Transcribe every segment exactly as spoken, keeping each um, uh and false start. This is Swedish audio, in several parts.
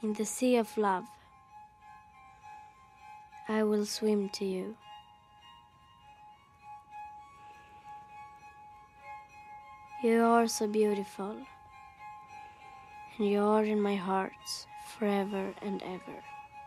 In the sea of love, I will swim to you. You are so beautiful, and you are in my heart forever and ever.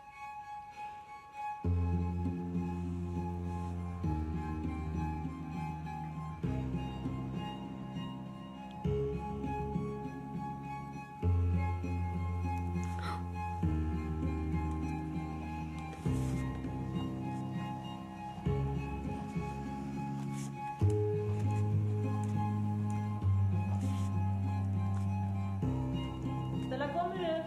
Stella, kommer du?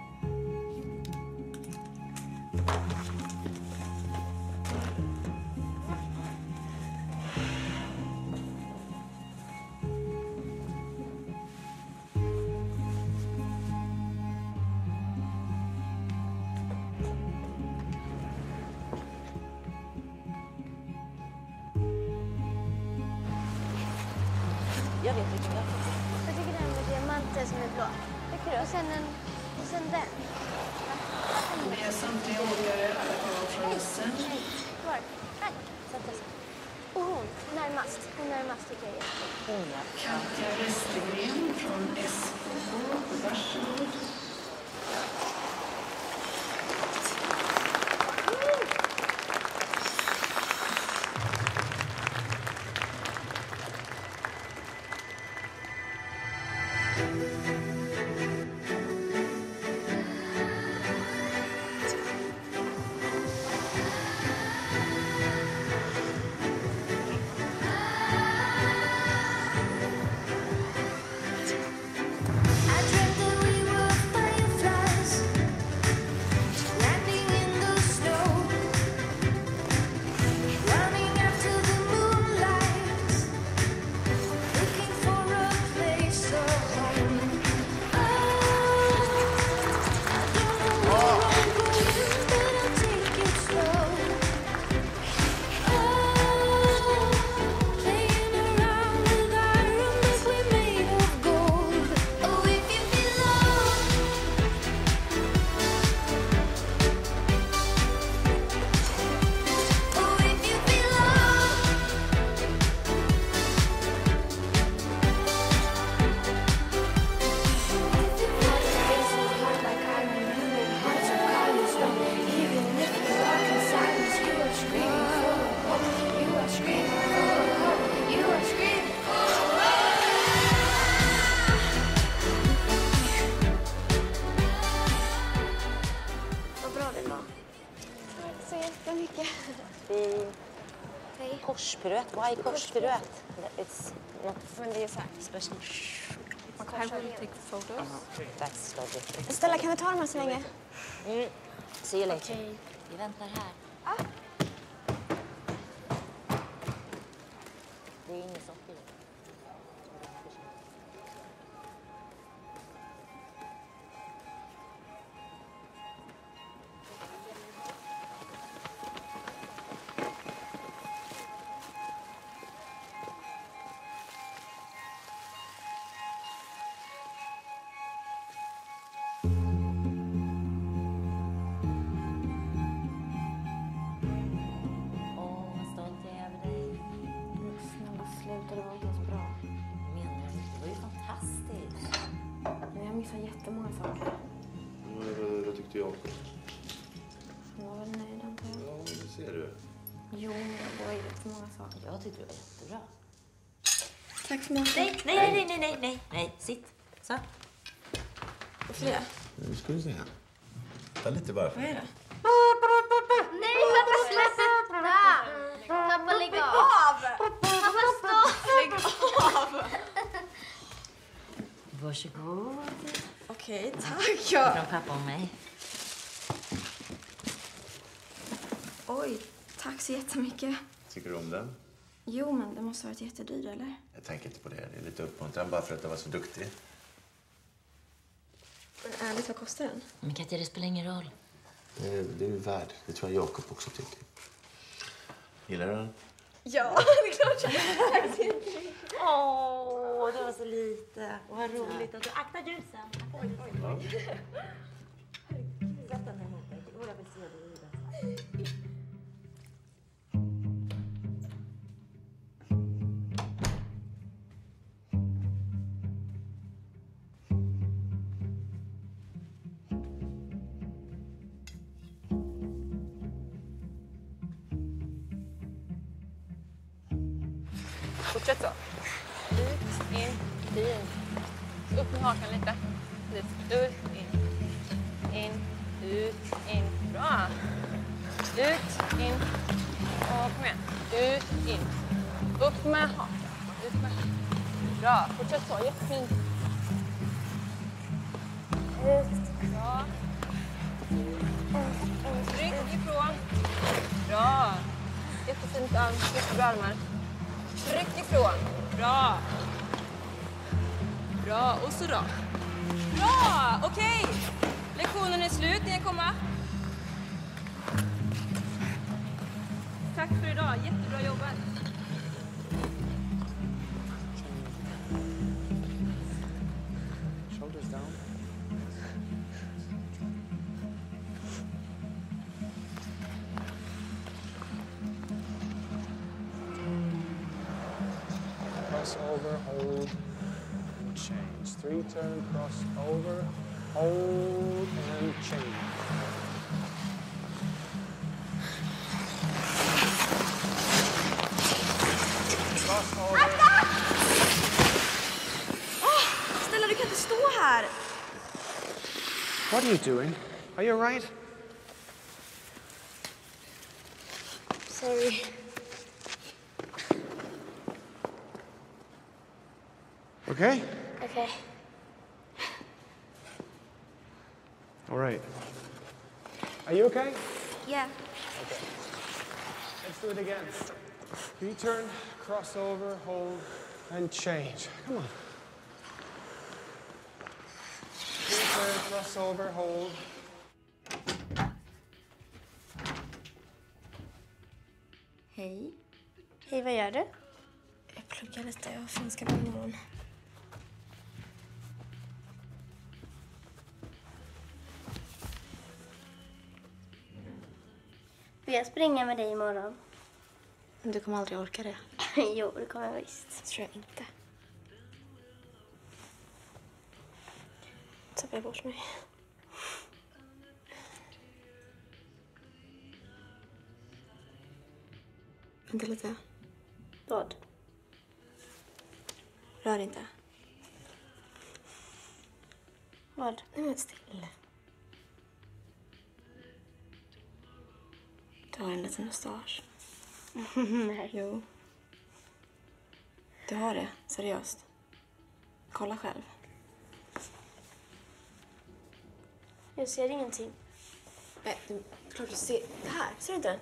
Jag vet vilken det är. Jag tycker den med diamanter som är blå. Tycker du? Och sen, en, och sen den. Vi är samtliga åkare från Russen. Nej, kvar. Nej, sätt dig. Och hon, närmast. Hon närmast tycker jag är. Hon, ja. Katja Westergren från S K H. Varsågod. Så jättemycket. I Hej. korspiruett. Why korspiruett? It's not Men det är så här. special. I will take photos. That's logic. Stella, kan vi ta dem här så länge? Mm. See you later. Okej. Vi väntar här. Ah. Det är inget socker. Åh, vad stolt jag är över dig. Snälla, sluta. Det var inte ens bra. Menar du? Det var ju fantastiskt. Men jag missar jättemånga saker. Vad, vad tyckte jag? Jag var väl nöjd, antar jag. Ja, det ser du. Jo, men det var ju jättemånga saker. Jag tyckte det var jättebra. Tack så mycket. Nej, nej, nej, nej, nej, nej, nej. Sitt. Så. Varför det? Nu ska vi se. Ta lite bara för Vad är det? Nej, pappa, sluta! Pappa, lägg av! Pappa, stopp! Lägg av! Varsågod. Okej, tack. Ja. Från pappa och mig. Oj, tack så jättemycket. Tycker du om den? Jo, men det måste ha varit jättedyr, eller? Jag tänker inte på det. Det är lite uppmuntran bara för att jag var så duktig. Men ärligt, vad kostar den? Men Katja, det spelar ingen roll. Det är, det är du värd. Det tror jag Jakob också tycker. Gillar du den? Ja, det är klart jag gör. Åh, det var så lite. Vad roligt att du aktar ljusen. Oj, oj, oj. Fortsätt så. Ut, in, fin. Upp med hakan lite. Ut, ut, in. In, ut, in. Bra. Ut, in. Och kom igen. Ut, in. Upp med hakan. Ut med hakan. Bra. Fortsätt så. Jättefint. Ut. Bra. Tryck ifrån. Bra. Jättefint arm. Jättebra armar. Tryck ifrån. Bra. Bra. Och så då. Bra! Okej. Okay. Lektionen är slut. Ni kan komma. Tack för idag. Jättebra jobbat. Shoulders down. Cross over, hold, and change. Three turn, cross over, hold, and change. Cross over. Åh, Stella, du kan inte stå här. What are you doing? Are you all right? Sorry. Okay? Okay. All right. Are you okay? Yeah. Let's do it again. Three turn, cross over, hold, and change. Come on. Three turn, cross over, hold. Hej. Hej, vad gör du? Jag pluggar lite. Jag har finska på imorgon. Vill jag springa med dig imorgon? Du kommer aldrig orka det. Jo, det kommer jag visst. Tror jag inte. Tappar jag bort mig. Vänta lite. Vad? Rör inte. Vad? Nej, men still. Du har en liten mustasch. Nej. Jo. Du har det, seriöst. Kolla själv. Jag ser ingenting. Nej, du, klart du ser. Det här, ser du inte?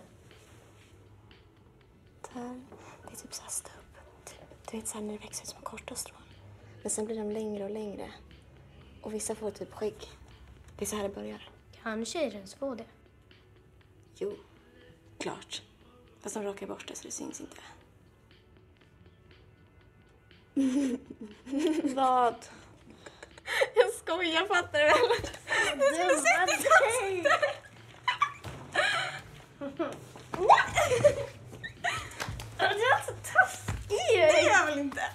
Där. Det är typ så här stubb. Du vet så här när det växer ut som korta strån. Men sen blir de längre och längre. Och vissa får typ skägg. Det är så här det börjar. Kan tjejer ens få det? Jo, klart. Fast de rakar bort det så det syns inte. Vad? Jag skojar, fattar du väl? Dumma dig! Du är så taskig! Det är jag väl inte?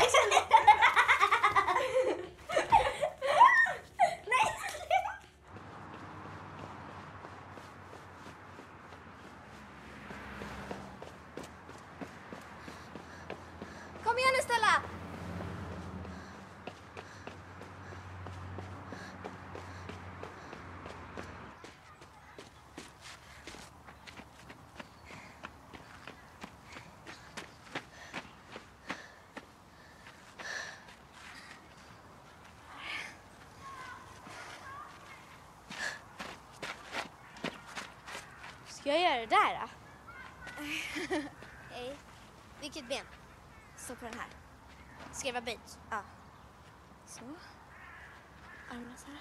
Kom igen nu, Stella! Ska jag göra det där då? Hej. Vilket ben? Stå på den här. Ska det vara böjt? Ja. Så. Armarna så här.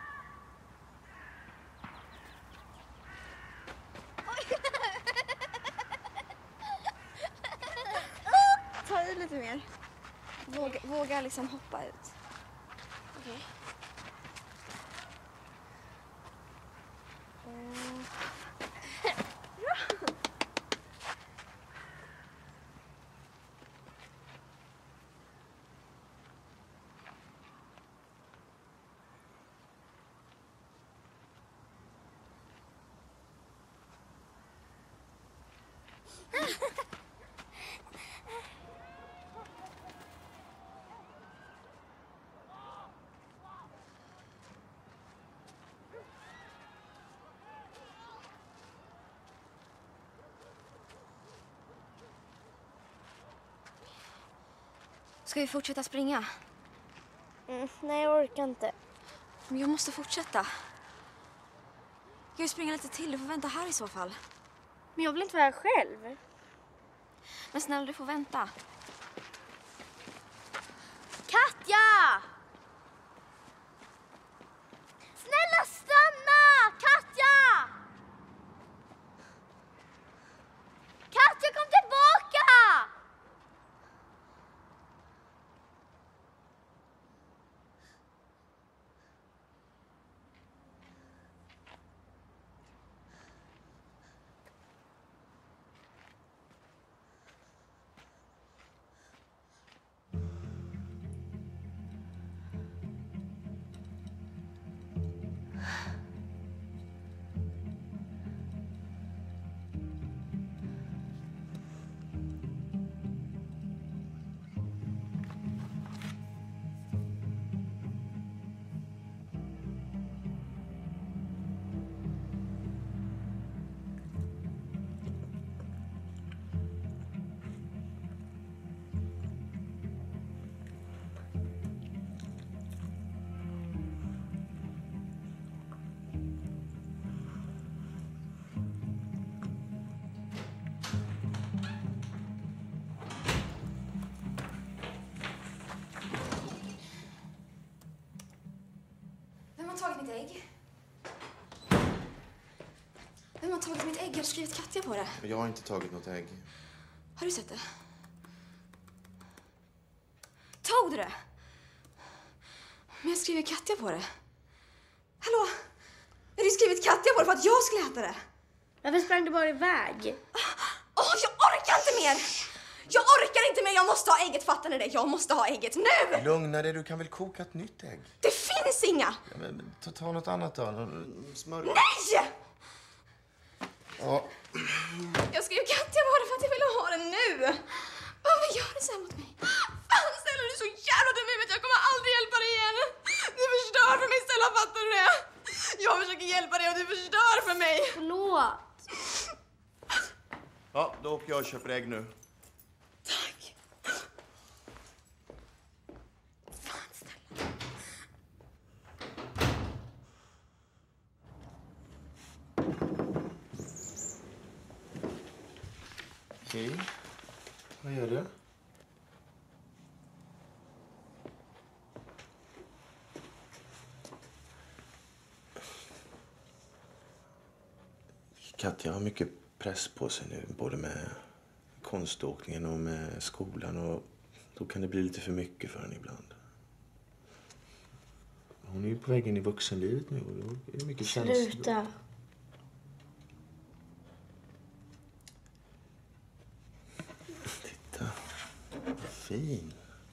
Ta i lite mer. Våga, våga liksom hoppa ut. Okej. Okay. Ska vi fortsätta springa? Mm, nej, jag orkar inte. Men jag måste fortsätta. Jag vill springa lite till. Du får vänta här i så fall. Men jag vill inte vara här själv. Men snälla, du får vänta. Katja! Snälla stanna! Katja! Katja, kom tillbaka! Vem har tagit mitt ägg? Vem har tagit mitt ägg? Jag har skrivit Katja på det. Jag har inte tagit något ägg. Har du sett det? Tog du det? Men jag skriver Katja på det. Hallå? Jag hade skrivit Katja på det för att jag skulle äta det. Varför sprang du bara iväg? Åh, oh, jag orkar inte mer! Jag orkar inte mer! Jag måste ha ägget, fattar ni det? Jag måste ha ägget nu! Lugna dig, du kan väl koka ett nytt ägg? Det finns inga! Ja, men, ta, ta något annat då. Smör. Nej! Ja. Jag skrev Katja bara för att jag ville ha den nu. Varför gör du så här mot mig? Fan, Stella, du är så jävla dum i huvudet. Jag kommer aldrig hjälpa dig igen. Du förstör för mig, Stella, fattar du det? Jag försöker hjälpa dig och du förstör för mig. Förlåt. Ja, då åker jag och köper ägg nu. Tack. Fan, Stella. Okej. Vad gör du? Katja har mycket press på sig nu, både med konståkningen och med skolan, och då kan det bli lite för mycket för henne ibland. Hon är ju på väg in i vuxenlivet nu och då är det mycket känslor. Sluta. Titta, vad fin.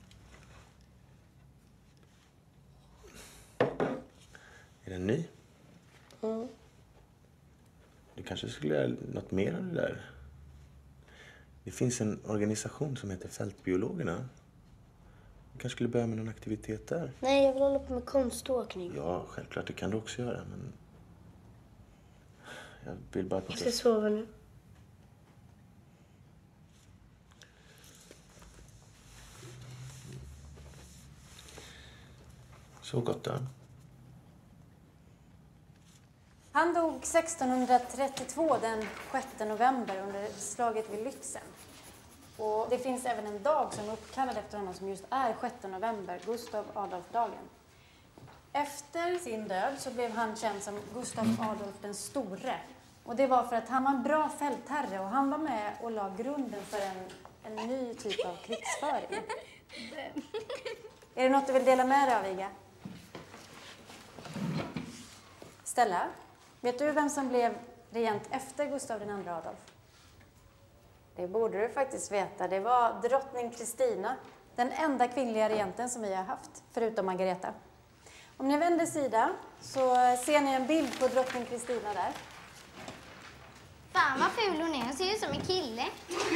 Är den ny? Mm. Du kanske skulle göra något mer av det där. Det finns en organisation som heter Fältbiologerna. Du kanske skulle börja med någon aktivitet där. Nej, jag vill hålla på med konståkning. Ja, självklart. Det kan du också göra, men... Jag vill bara att man Jag ska sova nu. Så gott då. Han dog sextonhundratrettiotvå den sjätte november under slaget vid Lützen. Och det finns även en dag som är uppkallad efter honom som just är sjätte november, Gustav Adolf-dagen. Efter sin död så blev han känd som Gustav Adolf den store. Och det var för att han var en bra fältherre och han var med och la grunden för en, en ny typ av krigsföring. Är det något du vill dela med dig av, Iga? Stella, vet du vem som blev regent efter Gustav den andre Adolf? Det borde du faktiskt veta. Det var drottning Kristina, den enda kvinnliga regenten som vi har haft, förutom Margareta. Om ni vänder sida så ser ni en bild på drottning Kristina där. Fan vad ful hon är. Hon ser ut som en kille.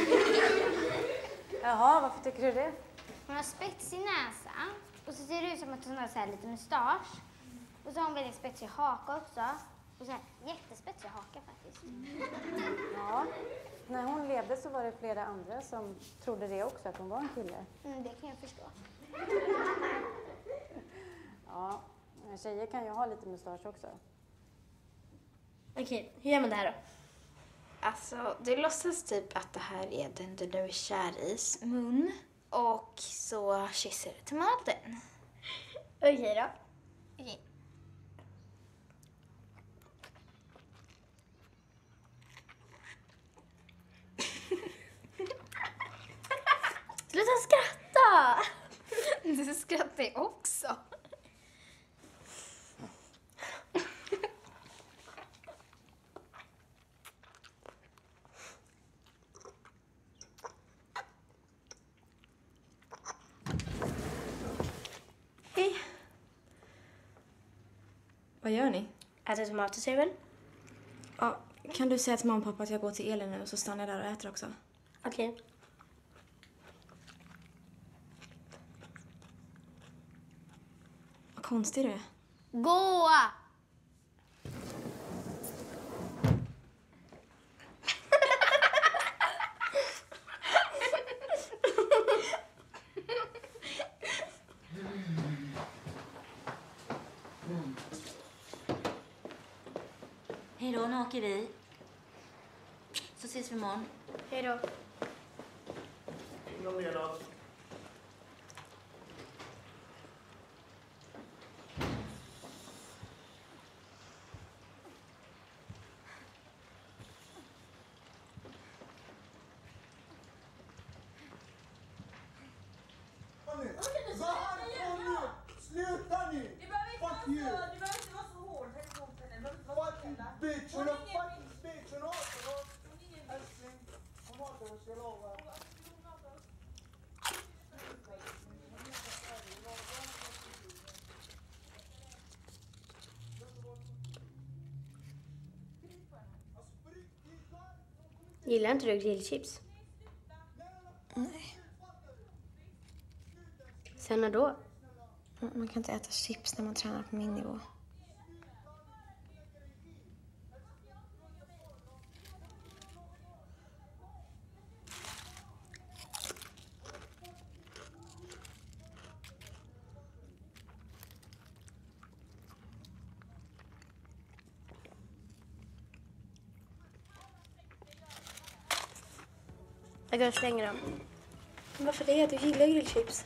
Jaha, varför tycker du det? Hon har spetsig näsa. Och så ser det ut som att hon har så här lite mustasch. Och så har hon väldigt spetsig haka också. Och så här, jättespetsiga hakar faktiskt. Ja, när hon levde så var det flera andra som trodde det också, att hon var en kille. Mm, det kan jag förstå. Ja, tjejer kan ju ha lite mustasch också. Okej, hur gör man det här då? Alltså, du låtsas typ att det här är den du är kär i's mun. Och så kysser du tomaten. Okej då. Okej. Sluta skratta! Du skrattar också. Hej. Vad gör ni? Äter tomater, säger väl? Ja, kan du säga till mamma och pappa att jag går till Elin nu och så stannar jag där och äter också? Okej. Vad konstig du är. Gå! Hej då, nu åker vi. Så ses vi imorgon. Hej då. Någon mer då? Sluta nu! Du behöver inte vara så, du behöver inte vara så hård. Fucking bitch! Hon är fucking bitch! Hon hatar oss! Älskling, hon hatar oss, jag lovar. Gillar inte du grillchips? Nej. Sen när då? Man kan inte äta chips när man tränar på min nivå. Jag går och slänger dem. Men varför det? Du gillar grillchips.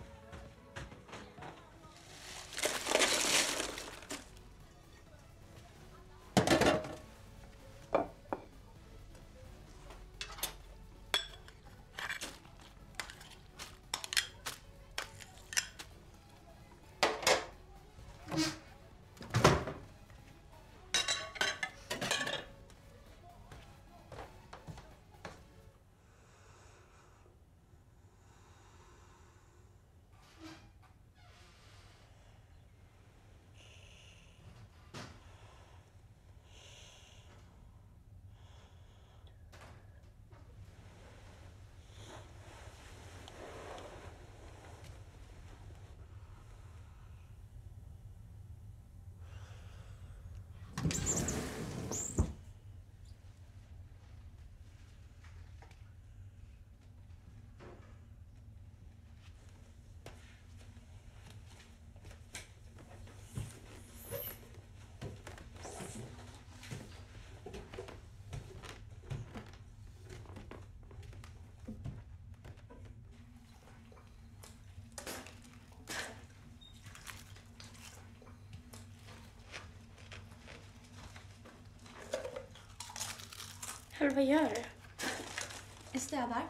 Hallå, vad gör du? Jag städar.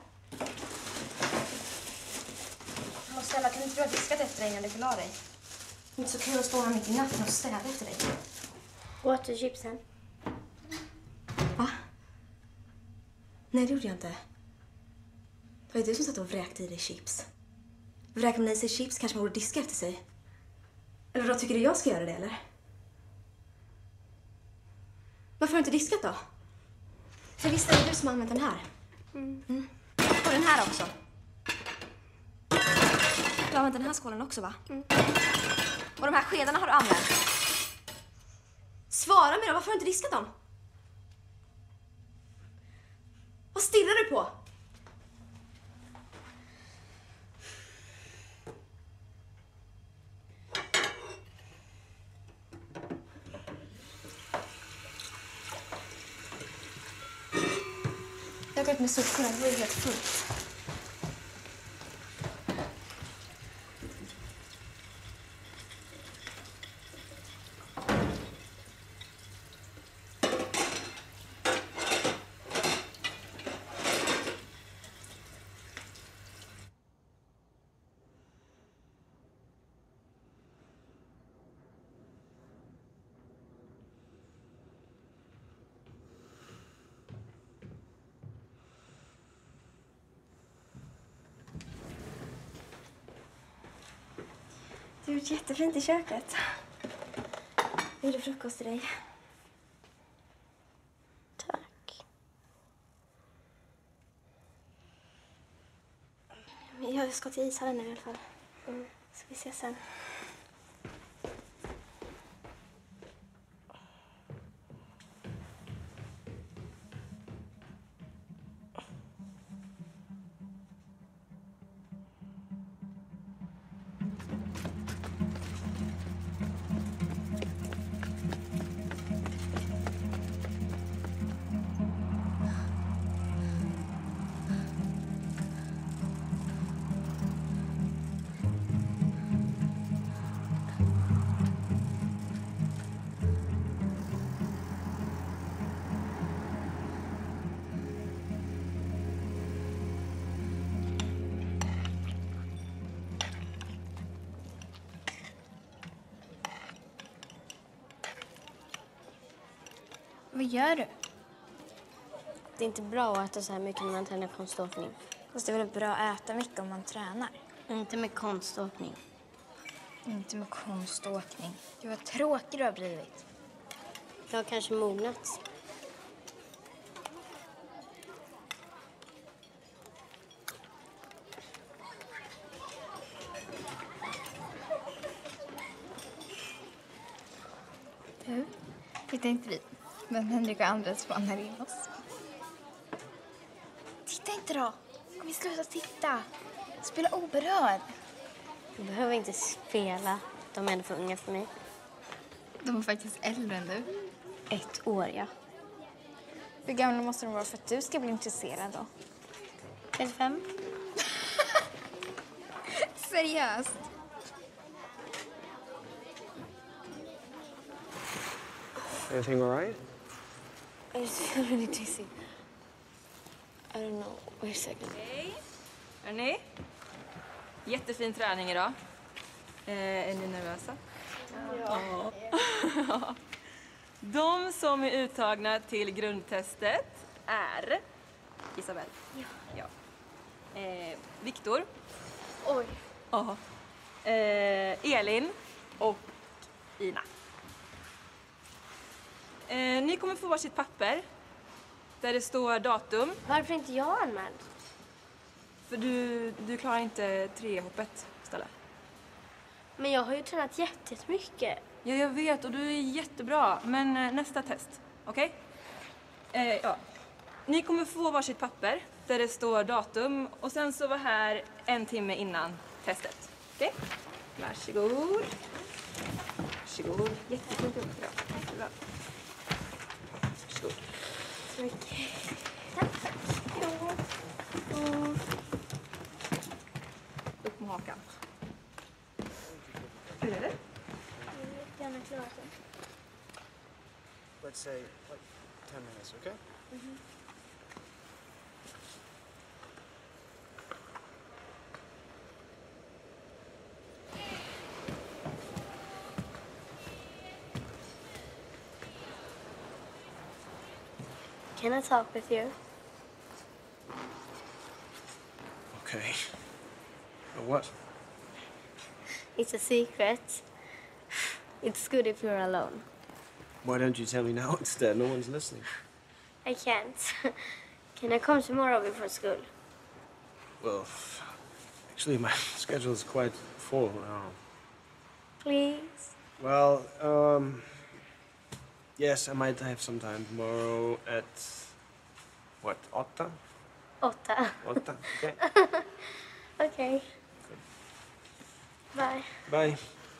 Men snälla, kan inte du ha diskat efter dig innan du la dig? Det är inte så kul att stå här mitt i natten och städa efter dig. Åt du chipsen? Va? Nej, det gjorde jag inte. Det var ju du som satt och vräkte i dig chips. Vräker man i sig chips kanske man borde diska efter sig. Eller då tycker du jag ska göra det, eller? Varför har du inte diskat då? För visst är det du som har använt den här? Mm. Mm. Och den här också. Du har använt den här skålen också, va? Mm. Och de här skedarna har du använt. Svara mig då, varför har du inte diskat dem? Vad stirrar du på? Jag har gått med soporna, det var ju helt fullt. Du har gjort jättefint i köket. Jag gjorde frukost till dig. Tack. Jag ska till ishallen nu i alla fall. Mm. Så vi ses sen. Vad gör du? Det är inte bra att äta så här mycket när man tränar konståkning. Fast det är väl bra att äta mycket om man tränar? Inte med konståkning. Inte med konståkning. Du var tråkig du har blivit. Jag har kanske mognat. Du, titta inte vi. Men Henrik och andra spanar in oss. Titta inte då. Kom vi sluta titta. Spela oberörd. Du behöver inte spela. De är ändå för unga för mig. De är faktiskt äldre än du. Ett år, ja. Hur gamla måste de vara för att du ska bli intresserad då? trettiofem. Seriöst? Everything all right? I just feel really dizzy. I don't know. Wait a second. Hej. Hörrni. Jättefin träning idag. Eh, är ni nervösa? Ja. Ja. De som är uttagna till grundtestet är Isabel. Ja. Ja. Eh, Viktor. Oj. Ja. Eh, Elin och Ina. Eh, ni kommer få varsitt papper där det står datum. Varför inte jag anmäld? För du, du klarar inte trehoppet, Stella. Men jag har ju tränat jättemycket. Ja, jag vet och du är jättebra. Men eh, nästa test, okej? Okay? Eh, ja. Ni kommer få varsitt papper där det står datum och sen så var här en timme innan testet. Okej? Okay? Varsågod. Varsågod. Jättefint gjort idag. Jättebra. Varsågod. Så mycket. Tack, tack. Ja. Mm. Upp med hakan. Hur är det? Gärna klart. Let's say like ten minutes, okay? Mm-hmm. Can I talk with you? Okay. But what? It's a secret. It's good if you're alone. Why don't you tell me now instead? No one's listening. I can't. Can I come tomorrow before school? Well, actually, my schedule is quite full now. Please? Well, um... Yes, I might have some time tomorrow at... What, åtta? Åtta. Åtta, okej. Okej. Bye. Bye.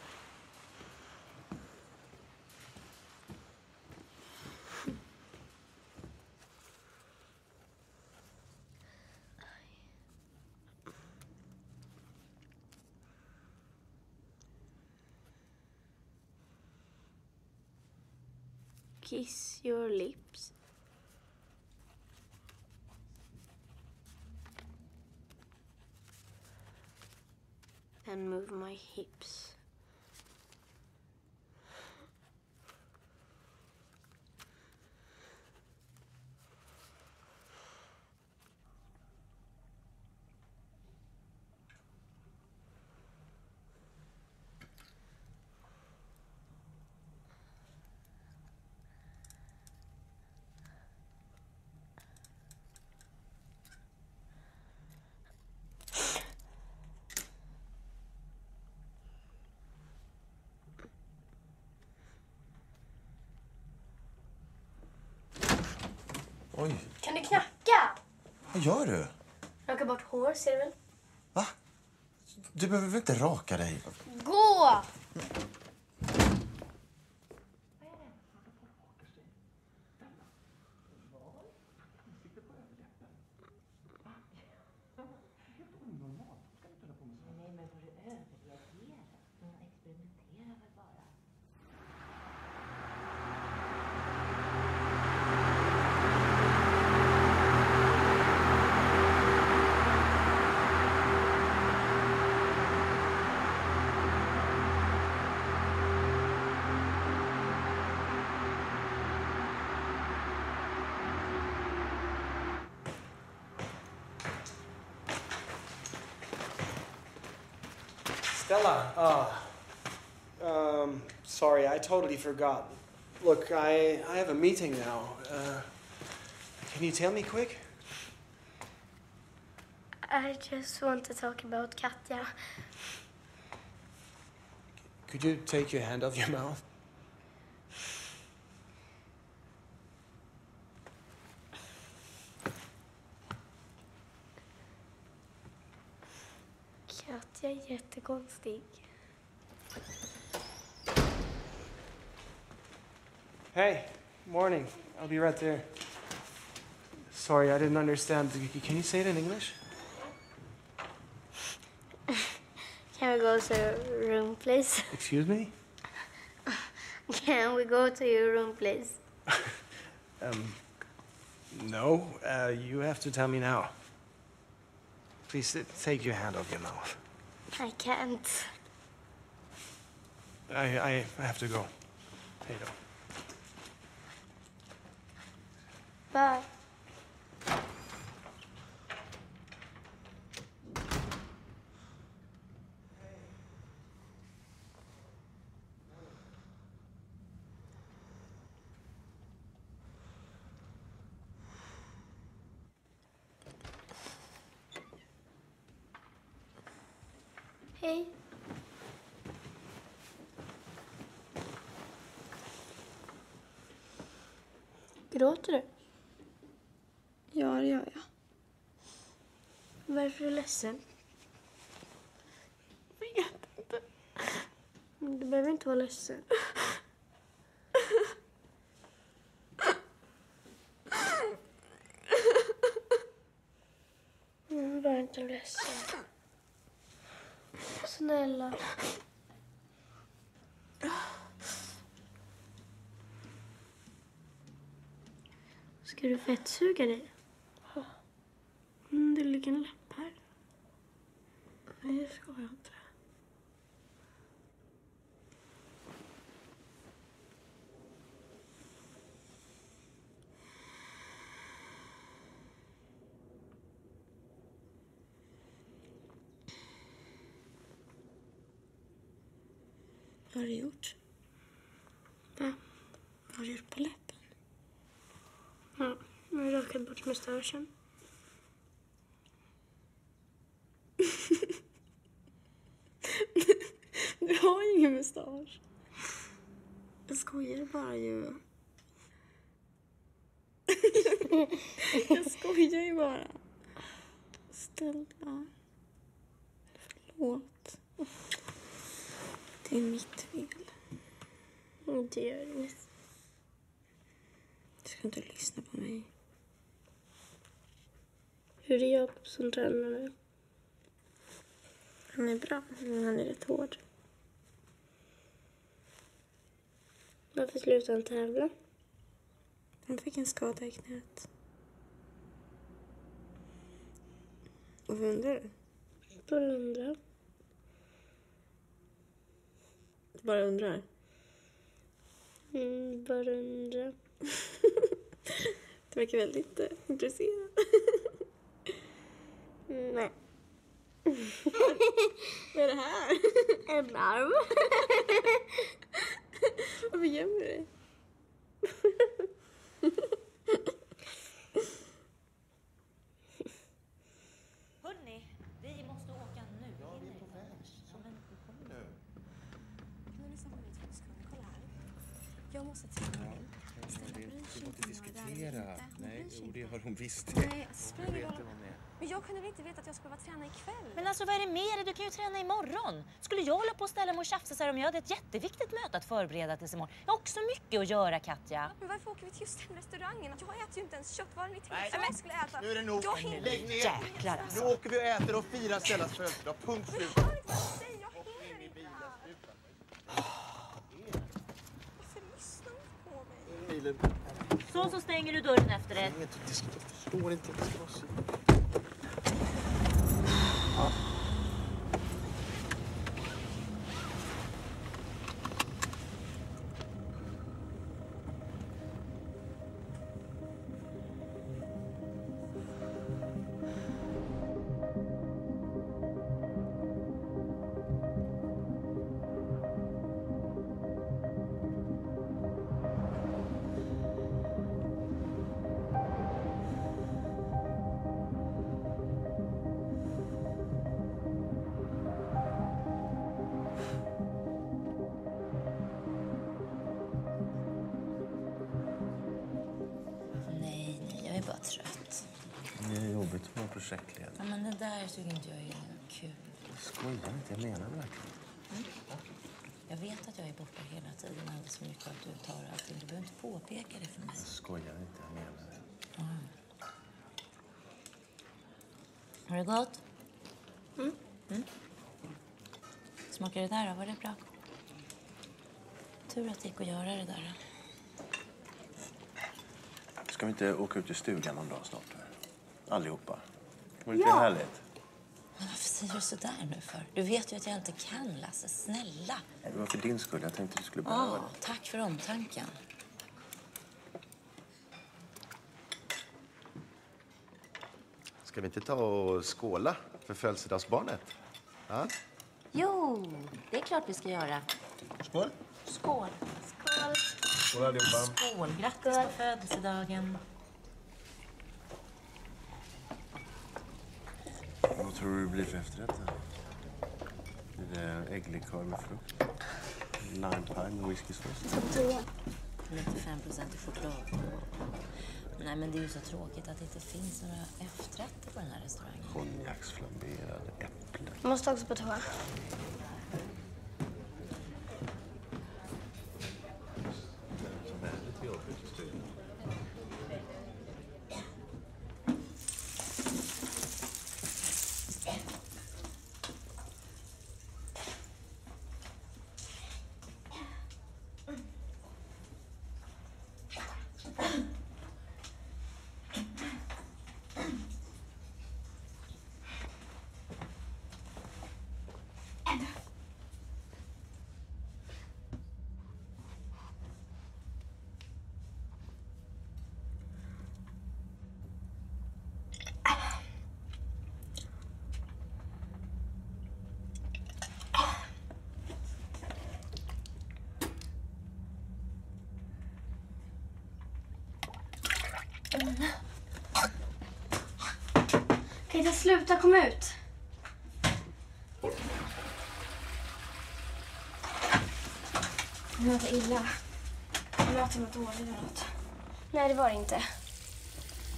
Kiss your lips. And move my hips. Oj, Kan du knacka? vad gör du? Raka bort hår, ser du väl? Va? Du behöver väl inte raka dig? Gå! Stella, uh, um, sorry, I totally forgot. Look, I, I have a meeting now. Uh, can you tell me quick? I just want to talk about Katja. Could you take your hand off your mouth? Katja är jättekonstig. Hey, morning. I'll be right there. Sorry, I didn't understand. Can you say it in English? Can we go to your room, please? Excuse me? Can we go to your room, please? Um, no, uh, you have to tell me now. Please uh, take your hand off your mouth. I can't. I, I have to go. Hey, då. Bye. Hej. Gråter du? Ja, det gör jag. Varför är du ledsen? Jag vet inte. Du behöver inte vara ledsen. Var inte ledsen. Snälla. Ska du fettsuga dig? Mm, det ligger en lapp här. Nej, det ska jag inte. Vad har du gjort? Va? Vad har du gjort på läppen? Ja, jag har rakat bort mustaschen. Du har ju ingen mustasch. Jag skojar bara ju. Jag skojar ju bara. Stella. Förlåt. Det är mitt fel. Det gör inget. Du ska inte lyssna på mig. Hur är Jakob som tränare? Han är bra, men han är rätt hård. Varför slutade han tävla? Han fick en skada i knät. Och vad undrar du? Bara undrar. Du bara undrar? Mm, bara undrar. Du verkar väldigt uh, intresserad. Nej. Vad är det här? En arm. Varför gömmer du dig? Hörrni, vi måste åka nu. Ja, vi är på väg. Så, men kom nu. Kan du lyssna på mig två sekunder? Kolla här. Jag måste träna in. Vi får inte diskutera. Nej, jo, det har hon visst. Nej, spring vet bara. du vad med. Men jag kunde väl inte veta att jag skulle vara träna ikväll? Men alltså vad är det med dig? Du kan ju träna imorgon. Skulle jag hålla på och ställa mig och tjafsa så här om jag hade ett jätteviktigt möte att förbereda tills imorgon? Jag har också mycket att göra, Katja. Men varför åker vi till just den restauranger? Jag äter ju inte ens köttvaror i Nej, som jag skulle äta. Nu är det nog. Jag hinner. Lägg ner. Jäklar alltså. Nu åker vi och äter och firar Stellas födelsedag. Punkt slut. Jag hör inte vad du säger. Jag hinner inte. Varför lyssnar du inte på mig? Så, så stänger du dörren efter dig. Jag förstår inte att det ska vara så. Nej, nej, jag är bara trött. Det är jobbigt att vara projektledare. Ja, men det där tycker inte jag är kul. Skojar inte, jag menar det verkligen. Mm. Jag vet att jag är borta hela tiden alldeles för mycket, att du tar allting. Du behöver inte påpeka det för mig. Jag skojar inte, jag menar det. Mm. Har det gått? Mm. Mm. Smakar det där då? Var det bra? Tur att det gick att göra det där. Ska vi inte åka ut i stugan någon dag snart? Allihopa. Var det Ja. inte härligt? Men varför säger du så där nu för? Du vet ju att jag inte kan, Lasse. Snälla. Det var för din skull. Jag tänkte du skulle Ja, behöva det. tack för omtanken. Ska vi inte ta och skåla för födelsedagsbarnet? Ja? Jo, det är klart vi ska göra. Skål! Skål. Skål. Skål allihopa! Skål. Grattis på födelsedagen. Vad tror du det blir för efterrätt? Blir det ägglikör med frukt? Limepie med whiskysås? nittiofem procent i choklad. Nej, men det är ju så tråkigt att det inte finns några efterrätter på den här restaurangen. Konjaksflamberade äpplen. Jag måste också på toa. Som är lite jobbigt i studion. Kan inte sluta komma ut? Jag mår illa. Jag möter något dåligt eller något. Nej, det var det inte.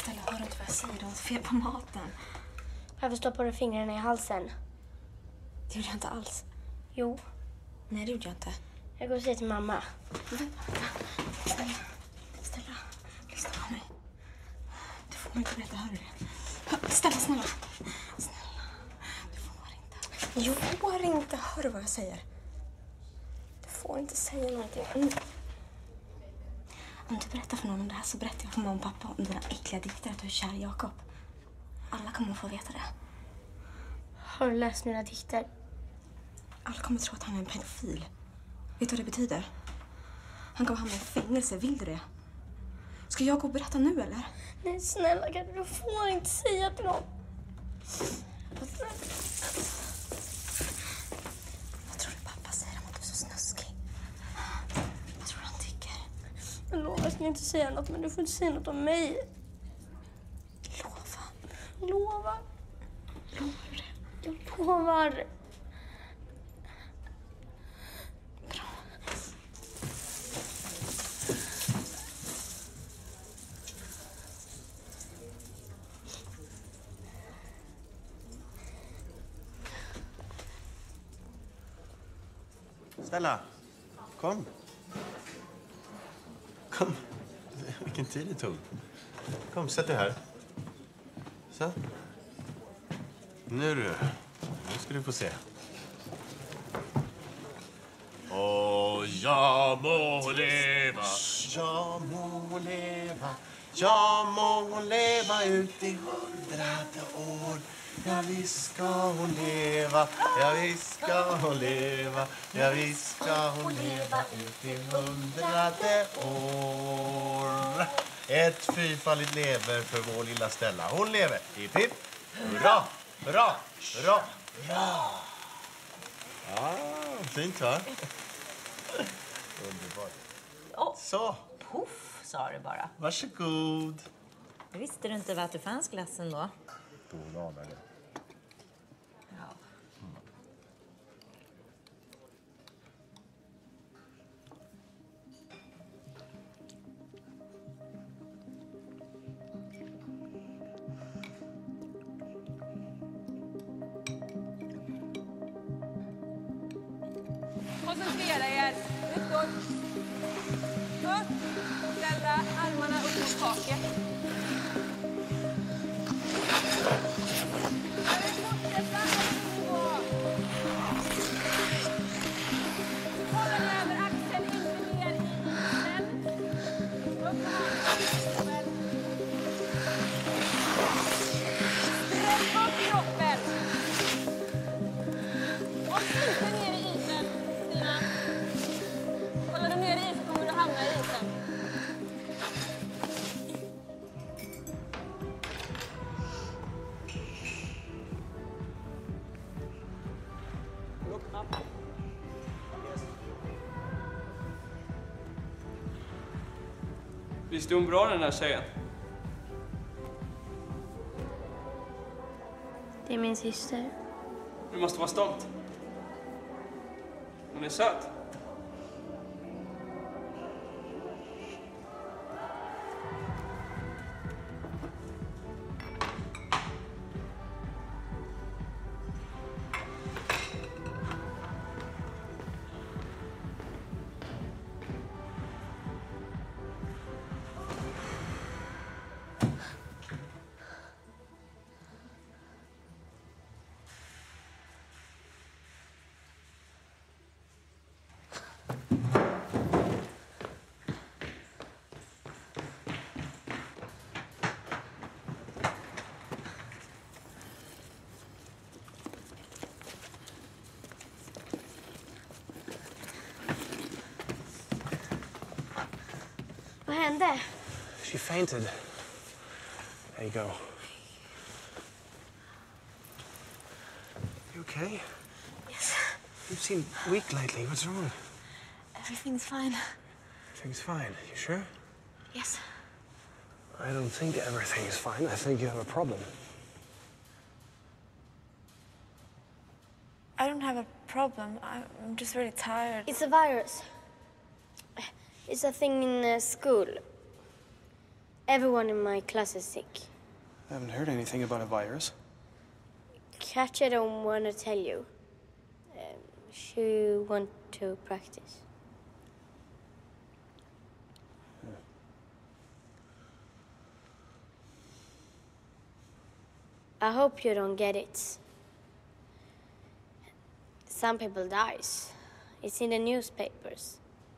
Stella, hör du inte vad jag säger? Du har fel på maten. Varför stoppar du fingrarna i halsen? Det gjorde jag inte alls. Jo. Nej, det gjorde jag inte. Jag går och säger till mamma. Vänta, Stella. Stella, lyssna på mig. Du får inte berätta, hör du det? Stella, snälla. Snälla. Du får inte. Jo. Du får inte. Hör du vad jag säger? Du får inte säga någonting. Mm. Om du berättar för någon om det här så berättar jag för mamma och pappa om dina äckliga dikter att du är kär i Jakob. Alla kommer att få veta det. Har du läst mina dikter? Alla kommer att tro att han är en pedofil. Vet du vad det betyder? Han kommer hamna i fängelse. Vill du det? Ska jag gå och berätta nu, eller? Nej, snälla, du får inte säga till någon. Vad tror du pappa säger om att du är så snuskig? Vad tror du han tycker? Jag lovar, jag ska inte säga något, men du får inte säga något om mig. Lova. Lova. Lovar du det? Jag lovar. Stella, kom. Kom. Vilken tid det tog. Kom, sätt dig här. Så. Nu du. Nu ska du få se. Åh, jag må leva. Jag må leva. Jag må leva ut i hundrade år. Ja, visst ska hon leva, ja, visst ska hon leva, ja, visst ska hon leva ut i hundrade år. Ett fyrfaldigt lever för vår lilla Stella. Hon lever. Hipp, hipp. Hurra, hurra, hurra, hurra. Ja, fint va? Underbart. Oh. Så. Puff, sa du bara. Varsågod. Visste du inte vad det fanns glassen då? Hon anar det. Ja. Koncentrera er. Utåt. Upp. Ställa armarna upp mot taket. Hålla över axeln, inte ner i isen. Upp med handen. Sträck upp kroppen. Och inte ner i isen, Stina. Håller du ner i isen kommer du hamna i isen. Visst är hon bra, den här tjejen? Det är min syster. Du måste vara stolt. Hon är söt. Vad hände? She fainted. There you go. You okay? Yes. You seem weak lately. What's wrong? Everything's fine. Everything's fine. You sure? Yes. I don't think everything is fine. I think you have a problem. I don't have a problem. I'm just really tired. It's a virus. It's a thing in uh, school. Everyone in my class is sick. I haven't heard anything about a virus. Katja don't want to tell you. Um, she want to practice. I hope you don't get it. Some people dies. It's in the newspapers.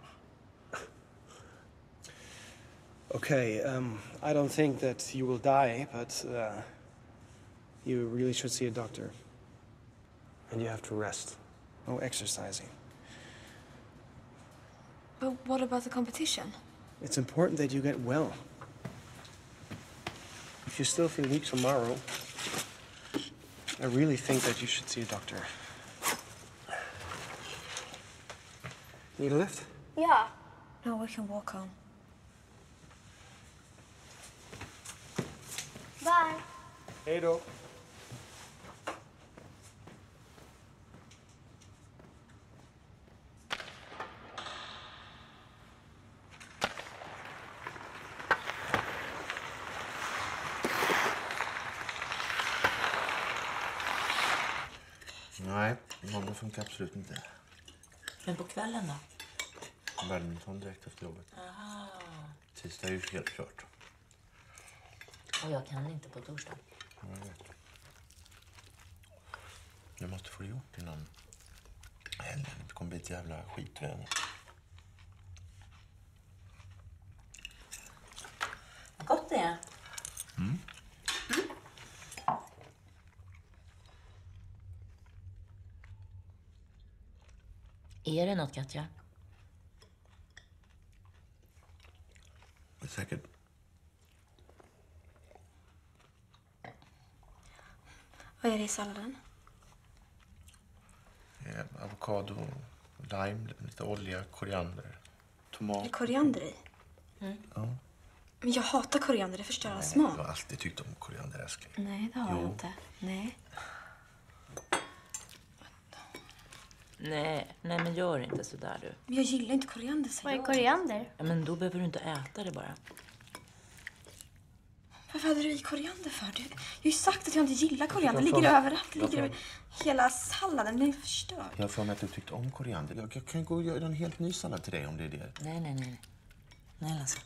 Okay, um, I don't think that you will die, but uh, you really should see a doctor. And you have to rest. No exercising. But what about the competition? It's important that you get well. If you still feel weak tomorrow, I really think that you should see a doctor. Need a lift? Yeah. No, we can walk home. Bye. Hej då. Nej, imorgon funkar absolut inte. Men på kvällen då? Badminton direkt efter jobbet. Aha. Tisdag är ju helt klart. Och jag kan inte på torsdag. Jag vet. Jag måste få det gjort innan helgen. Det kommer bli ett jävla skitväder. Vad gott det är. Mm. Är det något, Katja? Det är säkert. Vad är det i salladen? Eh, avokado, lime, lite olja, koriander, tomat. Är det koriander i? Mm. Ja. Men jag hatar koriander, det förstör all Jag smak. har alltid tyckt om koriander, älskling. Nej, det har Jo. jag inte. Nej. Nej, nej men gör inte så där du. Men jag gillar inte koriander, säger Vad är jag. koriander? Ja, men då behöver du inte äta det bara. Varför hade du i koriander för? Du, jag har ju sagt att jag inte gillar koriander. Det Varför? ligger överallt. Det ligger Varför? över hela salladen. Den är förstörd. Jag har för mig att du tyckte om koriander. Jag, jag kan gå och göra en helt ny sallad till dig om det är det. Nej, nej, nej. Nej, Lasse.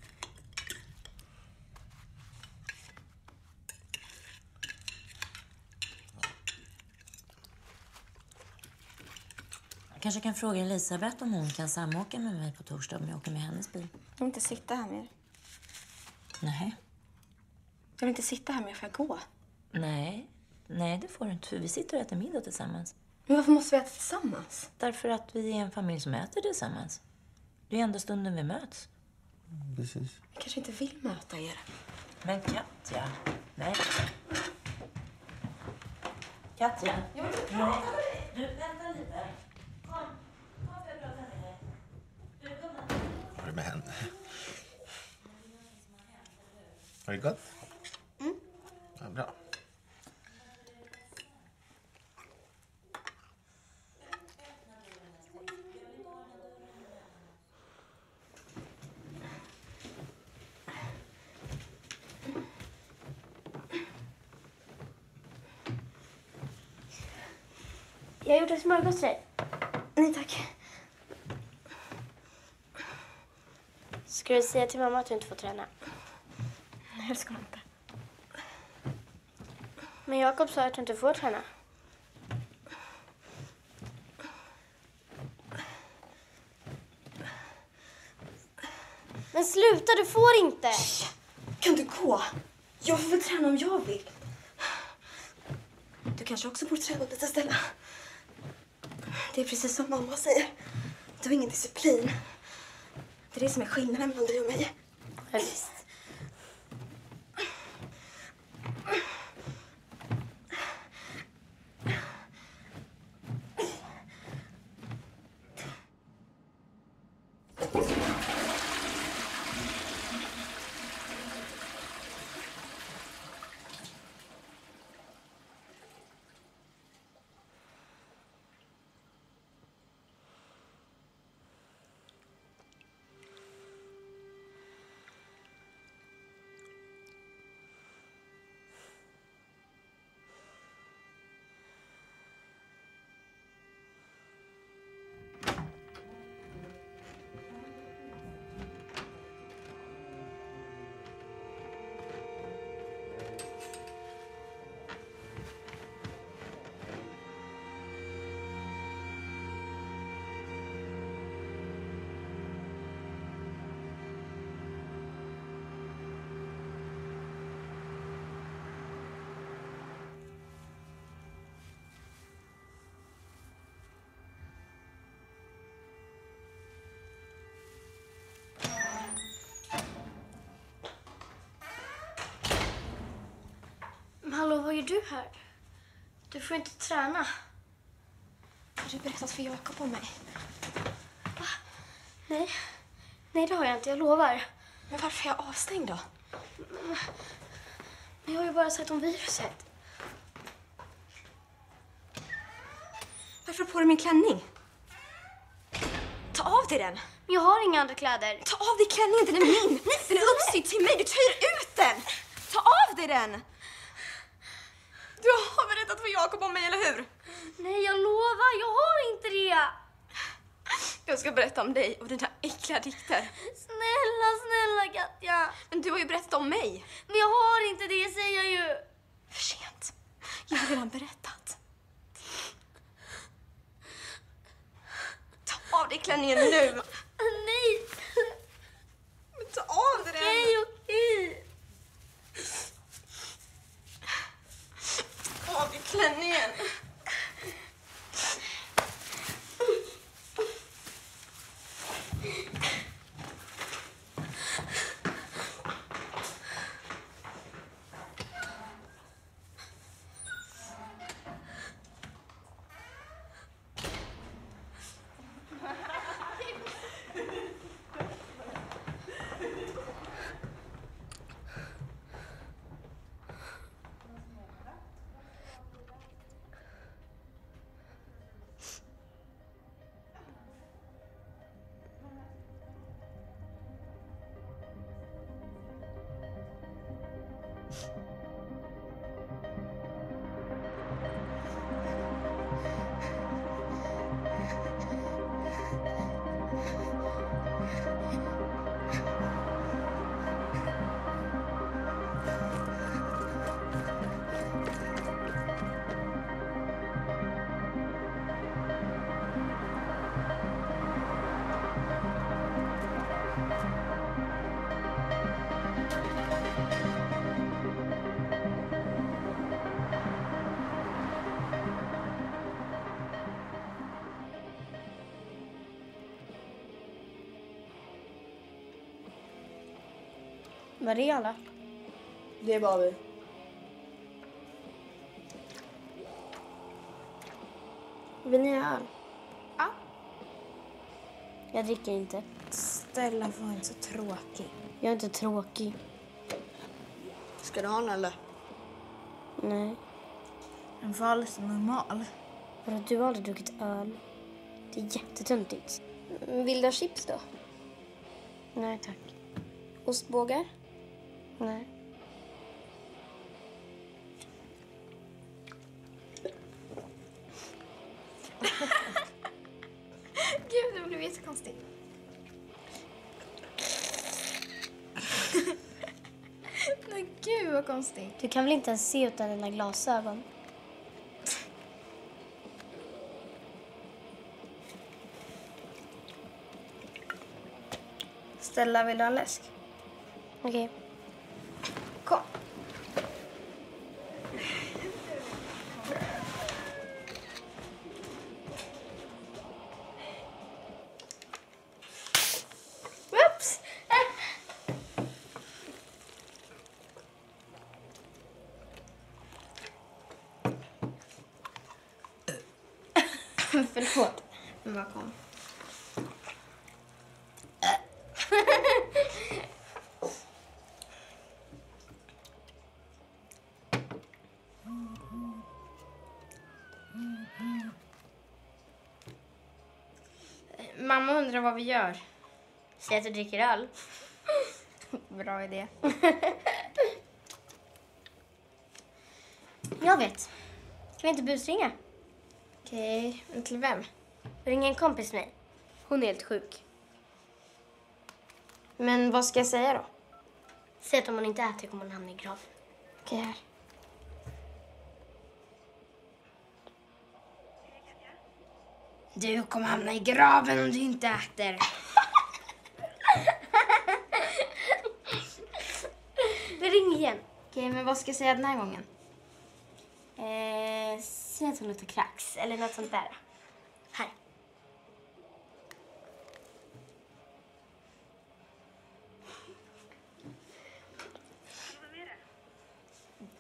Jag kanske kan fråga Elisabeth om hon kan samåka med mig på torsdag om jag åker med hennes bil. Jag vill inte sitta här mer. Nej. Jag vill inte sitta här mer. Får jag gå? Nej. Nej, det får du inte. För vi sitter och äter middag tillsammans. Men varför måste vi äta tillsammans? Därför att vi är en familj som äter tillsammans. Det är enda stunden vi möts. Precis. Jag kanske inte vill möta er. Men Katja. Nej. Katja. Jag vill inte prata med dig. Du, vänta lite. Kom. Kom, får jag prata med dig? Du, kom här. Vad är det med henne? Var det gott? Mm. Ja, bra. Jag gjorde smörgås till dig. Nej, tack. Ska du säga till mamma att du inte får träna? Nej, det ska man inte. Men Jakob sa att du inte får träna. Men sluta, du får inte! Kan du gå? Jag får väl träna om jag vill. Du kanske också borde träna lite, Stella. Det är precis som mamma säger. Du har ingen disciplin. Det är det som är skillnaden mellan dig och mig. Ja, visst. hallå, vad gör du här? Du får inte träna. Har du berättat för Jakob om mig? Va? Nej. Nej, det har jag inte. Jag lovar. Men varför är jag avstängd då? Men jag har ju bara sett om viruset. Varför har du på dig min klänning? Ta av dig den. Men jag har inga andra kläder. Ta av dig klänningen, den är min. Den är uppsydd till mig. Du tar ut den. Ta av dig den. Du har berättat för Jakob om mig, eller hur? Nej, jag lovar. Jag har inte det. Jag ska berätta om dig och dina äckliga dikter. Snälla, snälla Katja. Men du har ju berättat om mig. Men jag har inte det, säger jag ju. För sent. Jag har redan berättat. Ta av dig klänningen nu. Nej. Men ta av dig den. Okej, okej. Ta av dig klänningen. Var är alla? Det är bara vi. Vill ni ha öl? Ja. Jag dricker inte. Stella, var inte så tråkig. Jag är inte tråkig. Ska du ha en eller? Nej. En var lite normal. För att du har aldrig druckit öl. Det är jättetöntigt. Vill du ha chips då? Nej, tack. Ostbågar? Nej. Gud, det blev jättekonstigt. Men gud vad konstigt. Du kan väl inte ens se utan dina glasögon? Stella, vill du ha en läsk? Okej. Okay. Kom. Oops! Förlåt. Men vad kom? Mamma undrar vad vi gör. Säg att du dricker öl. Bra idé. Jag vet. Ska vi inte busringa? Okej, men till vem? Ringa en kompis med mig. Hon är helt sjuk. Men vad ska jag säga då? Säg att om hon inte äter kommer hon hamna i grav. Okej, här. Du kommer hamna i graven om du inte äter. Vi ringer igen. Okej, men vad ska jag säga den här gången? Eh, säg att hon luktar krax eller något sånt där. Här.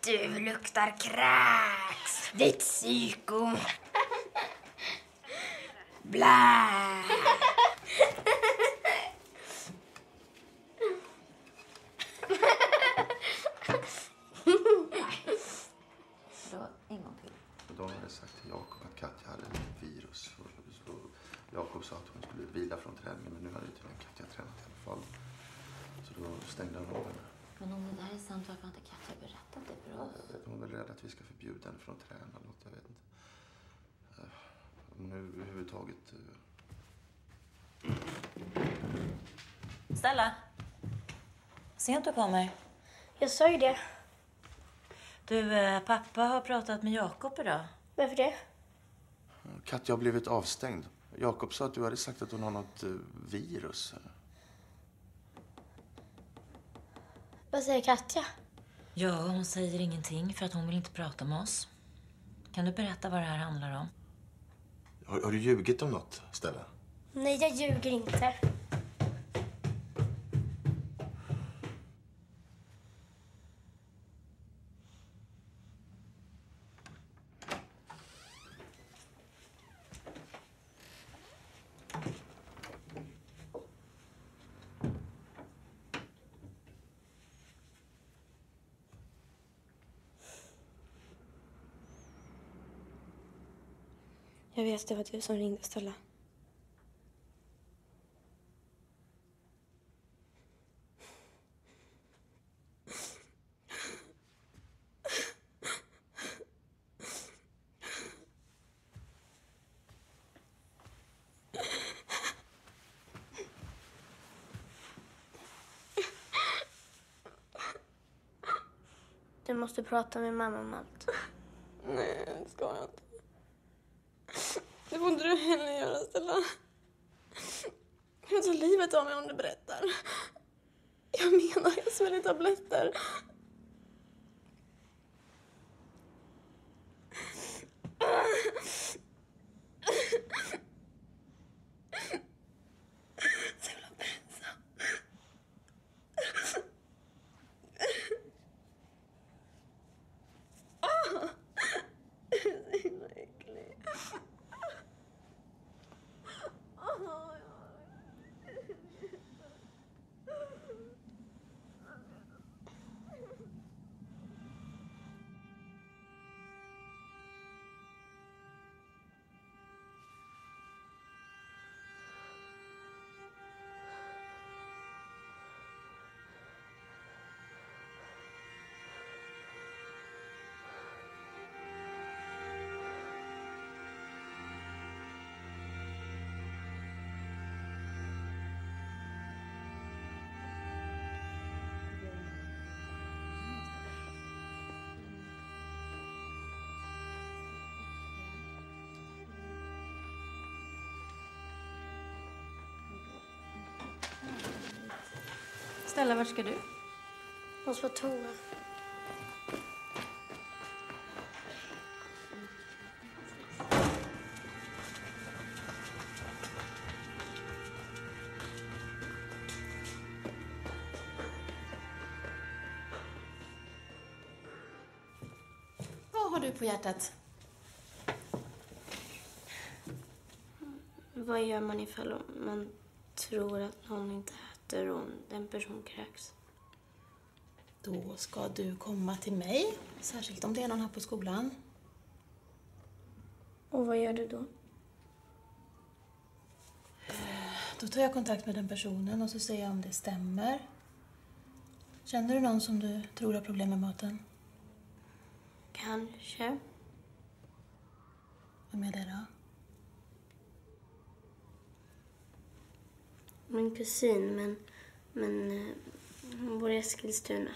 Du luktar kräks. Ditt psyko. Blä. Då, en gång till. De hade sagt till Jakob att Katja hade ett virus. Så Jakob sa att hon skulle vila från träningen, men nu hade tydligen Katja tränat i alla fall. Så då stängde han av henne. Men om det där är sant, varför har inte Katja berättat det för oss? Jag vet, hon är väl rädd att vi ska förbjuda henne från att träna eller något, jag vet inte. Om hon överhuvudtaget... Stella. Sent du kommer. Jag sa ju det. Du, eh, pappa har pratat med Jakob idag. Varför det? Katja har blivit avstängd. Jakob sa att du hade sagt att hon har något eh, virus. Vad säger Katja? Ja, hon säger ingenting för att hon vill inte prata med oss. Kan du berätta vad det här handlar om? Har, har du ljugit om något, Stella? Nej, jag ljuger inte. Jag vet, det var du som ringde, Stella. Du måste prata med mamma om allt. Nej, det ska jag inte. Det får inte du heller göra, Stella. Jag tar livet av mig om du berättar. Jag menar, jag sväljer tabletter. Så jävla pinsam. Ah! Det är så himla äcklig. Stella, vart ska du? Måste på toa. Vad har du på hjärtat? Vad gör man ifall man tror att någon inte äter och den person kräks? Då ska du komma till mig, särskilt om det är någon här på skolan. Och vad gör du då? Då tar jag kontakt med den personen och så ser jag om det stämmer. Känner du någon som du tror har problem med maten? Kanske. Vem är det då? Min kusin, men, men eh, hon bor i Eskilstuna.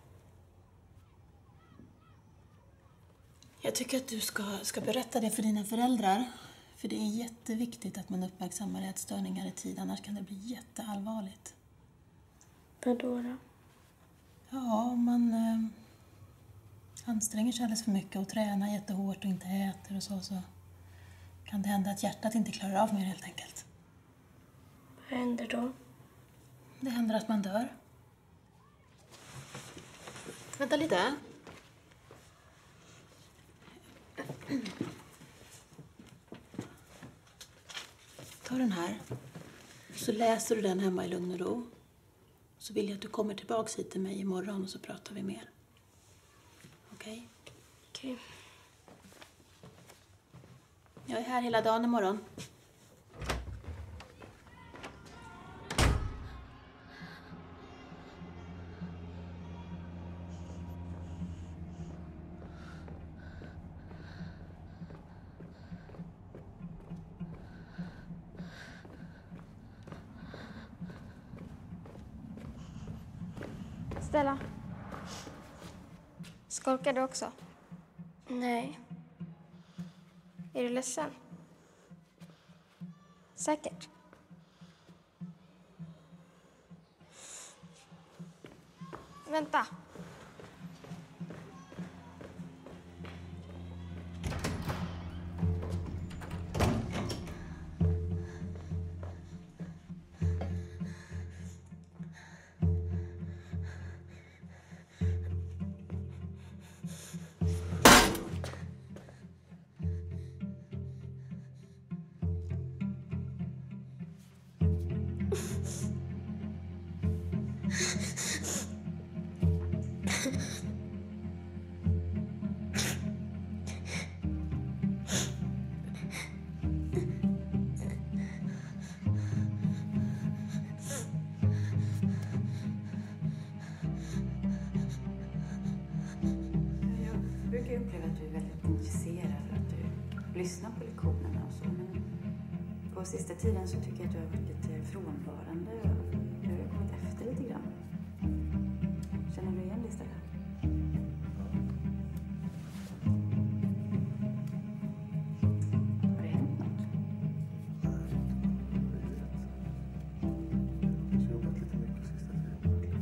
Jag tycker att du ska, ska berätta det för dina föräldrar. För det är jätteviktigt att man uppmärksammar ätstörningar i tid, annars kan det bli jätteallvarligt. Vadå då? Ja, om man eh, anstränger sig alldeles för mycket och tränar jättehårt och inte äter och så, så kan det hända att hjärtat inte klarar av mer helt enkelt. Vad händer då? Det händer att man dör. Vänta lite. Ta den här. Så läser du den hemma i lugn och ro. Så vill jag att du kommer tillbaka hit till mig imorgon och så pratar vi mer. Okej? Okay? Okej. Okay. Jag är här hela dagen imorgon. Stella. Skolkar du också? Nej. Är du ledsen? Säkert. Vänta. Jag upplever att du är väldigt intresserad och att du lyssnar på lektionerna och så. Men på sista tiden så tycker jag att du har varit lite frånvarande och du har kommit efter lite grann. Känner du igen det istället? Har det hänt något? Jag har jobbat lite mycket sista tiden.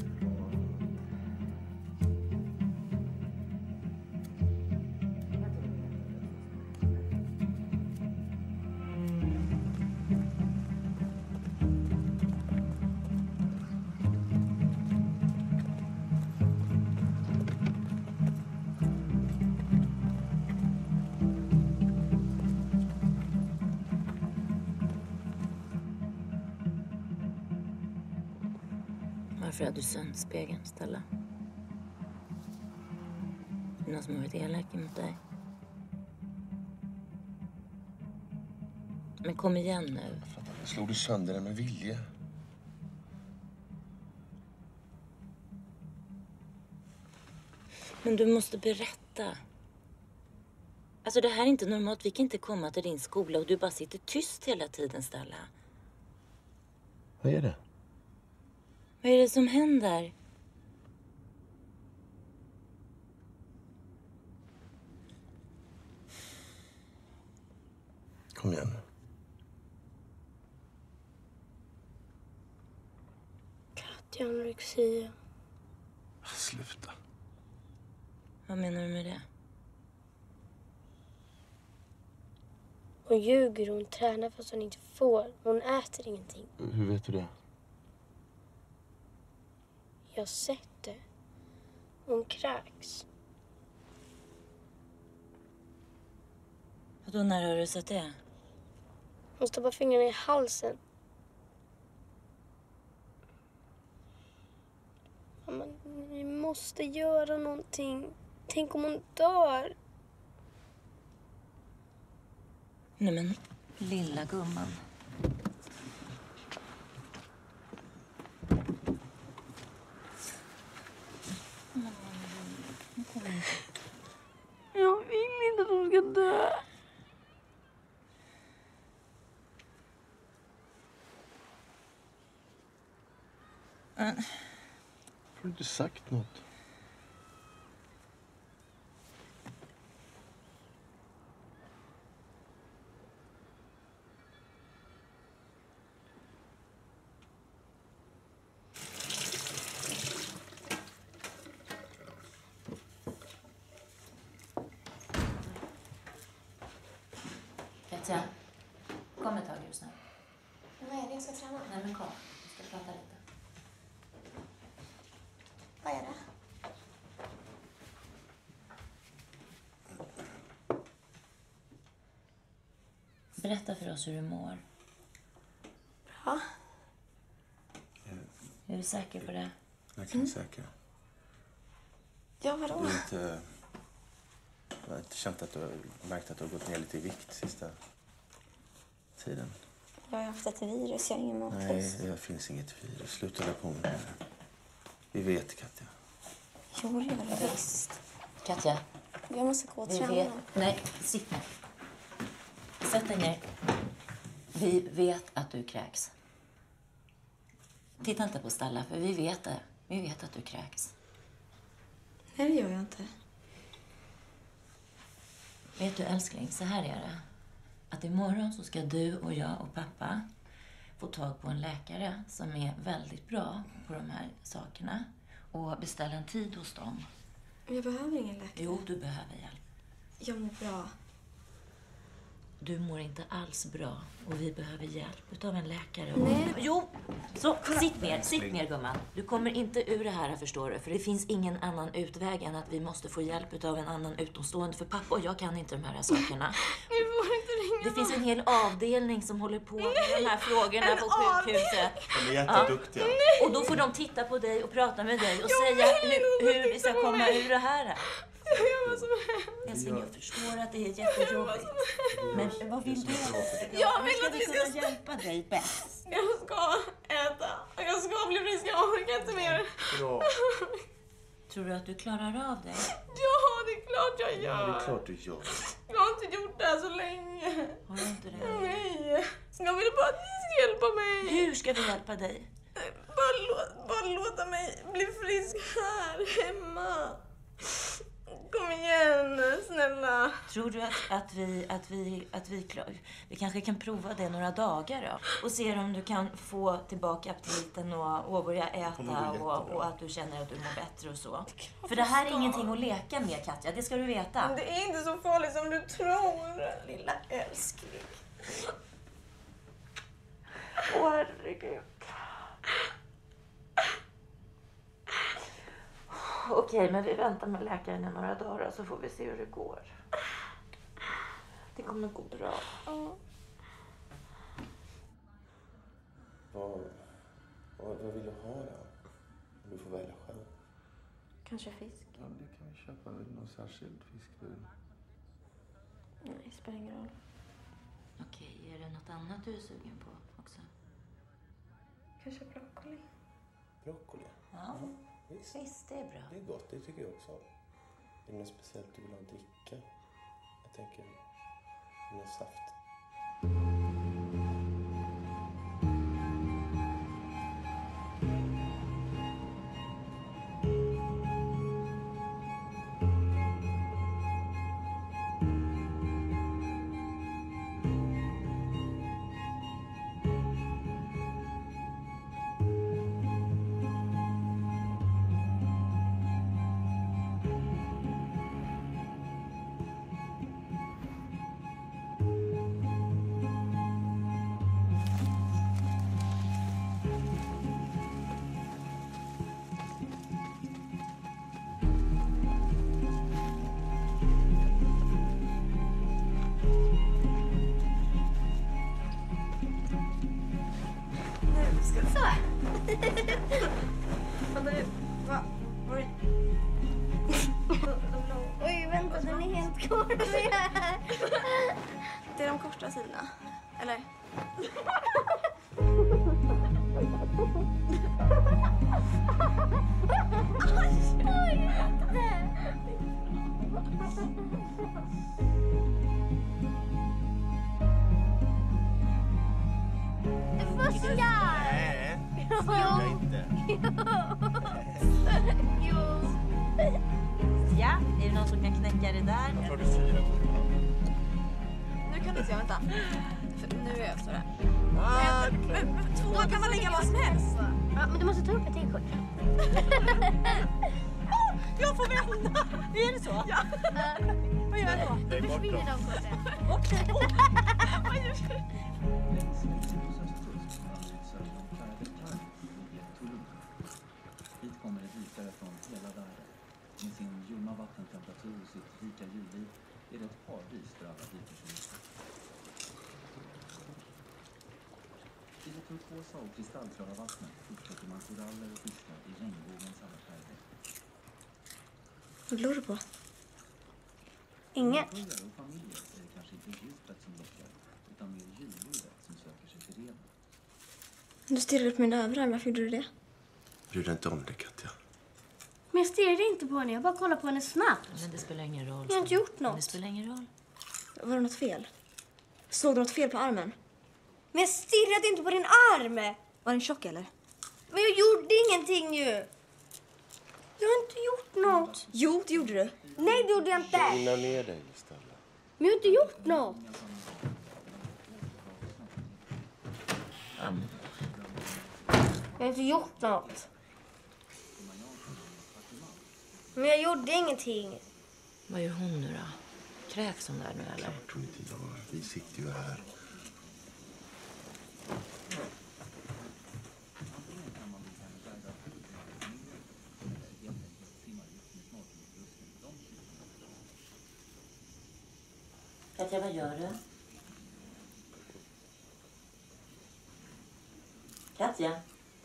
Varför hade du sönt spegeln, Stella? Är det någon som har varit elak mot dig? Men kom igen nu. Jag slog du sönder den med vilja. Men du måste berätta. Alltså det här är inte normalt. Vi kan inte komma till din skola och du bara sitter tyst hela tiden, Stella. Vad är det? Vad är det som händer? Kom igen. Katja, anorexia. Sluta. Vad menar du med det? Hon ljuger och hon tränar fast hon inte får. Hon äter ingenting. Hur vet du det? Jag har sett det. Hon kräks. Vadå, när har du sett det? Hon stoppar fingrarna i halsen. Mamma, vi måste göra någonting. Tänk om hon dör. Nej men, lilla gumman. Jag vill inte att hon ska dö. Har du inte sagt något? Katja, kom ett tag, är du snäll. Vad är det? Jag ska träna. Nej men kom, vi ska prata lite. Vad är det? Berätta för oss hur du mår. Bra. Är du säker på det? Jag kan vara säker. Ja, vadå? Du har inte, jag har inte känt att du har märkt att du har gått ner lite i vikt sista tiden. Jag har haft ett virus, jag har ingen matlust. Nej, det finns inget virus. Sluta hålla på med det. Vi vet, Katja. Jo, det gör det visst. Katja. Jag måste gå och Vi träna. vet... Nej, sitt ner. Sätt dig ner. Vi vet att du kräks. Titta inte på Stella, för vi vet det. Vi vet att du kräks. Nej, det gör jag inte. Vet du, älskling, så här är det. Att imorgon så ska du och jag och pappa få tag på en läkare som är väldigt bra på de här sakerna och beställa en tid hos dem. Men jag behöver ingen läkare. Jo, du behöver hjälp. Jag mår bra. Du mår inte alls bra och vi behöver hjälp utav en läkare. Nej. Jo, så sitt ner, sitt ner gumman. Du kommer inte ur det här, förstår du. För det finns ingen annan utväg än att vi måste få hjälp utav en annan utomstående. För pappa och jag kan inte de här sakerna. Ni får inte ringa. Det finns en hel avdelning som håller på med de här frågorna på sjukhuset. De är jätteduktiga. Ja. Och då får de titta på dig och prata med dig och säga hur, hur vi ska komma ur det här. Älskling, jag förstår att det är jättejobbigt. Men vad vill du? Jag vill ska att vi vi kunna ska... hjälpa dig bäst? Jag ska äta. Jag ska bli frisk. Jag orkar inte mer. Bra. Tror du att du klarar av det? Ja, det är klart jag gör. Ja, det är klart du gör. Jag har inte gjort det här så länge. Har du inte det? Nej. Jag vill bara att ni ska hjälpa mig. Hur ska vi hjälpa dig? Bara, lå- bara låta mig bli frisk här hemma. Kom igen, snälla. Tror du att, att, vi, att, vi, att vi, klar, vi kanske kan prova det några dagar då? Och se om du kan få tillbaka aptiten och, och börja äta och, och att du känner att du mår bättre och så. För det här är ingenting att leka med, Katja. Det ska du veta. Det är inte så farligt som du tror, lilla älskling. Åh, herregud. Okej, men vi väntar med läkaren i några dagar så får vi se hur det går. Det kommer gå bra. Ja. Vad, vad, vad vill du ha då? Du får välja själv. Kanske fisk? Ja, det kan vi köpa. Vill du någon särskild fisk? Du? Nej, det spelar ingen roll. Okej, är det något annat du är sugen på också? Kanske broccoli? Broccoli? Ja. Visst. Visst, det är bra. Det är gott, det tycker jag också. Är det något speciellt du vill ha att dricka? Jag tänker, någon saft. Vänta nu. Va? Var det... Oj, vänta, den är helt kort. Det är de korta sidorna. Eller? Du fuskar! Nej, det gör jag inte. Jo. Ja, är det någon som kan knäcka det där? Jag tar det fyra. Nu kan du inte jag, vänta. För nu är jag efter det. Ah, Men, men, men två kan man lägga vad som helst. Ja, men du måste ta upp ett till kort. Jag får vända! Är det så? Ja. Vad gör jag då? Det är Då bort försvinner dem. de korten. Okej. Vad gör du? Hit kommer ett dykare från hela världen. Med sin ljumma vattentemperatur och sitt rika djurliv är det ett paradis för alla dykare som turkosa och kristallklara vattnet fortsätter man koraller och fiskar i regnbågens alla färger. Vad glor du på? Inget. För och familjer är det kanske inte djupet som lockar, utan mer djurlivet som söker sig till reden. Du stirrade på min överarm. Varför gjorde du det? Bryr dig inte om det, Katja. Men jag stirrade inte på henne. Jag bara kollade på henne snabbt. Men det spelar ingen roll. Jag har inte gjort något. Men det spelar ingen roll. Var det något fel? Såg du något fel på armen? Men jag stirrade inte på din arm. Var den tjock eller? Men jag gjorde ingenting ju. Jag har inte gjort något. Jo, det gjorde du. Nej, det gjorde jag inte. Lugna ner dig istället. Men jag har inte gjort något. Jag har inte gjort något. Men jag gjorde ingenting. Vad gör hon nu då? Kräks hon där nu eller? Jag tror inte jag. Vi sitter ju här. Katja, vad gör du? Katja?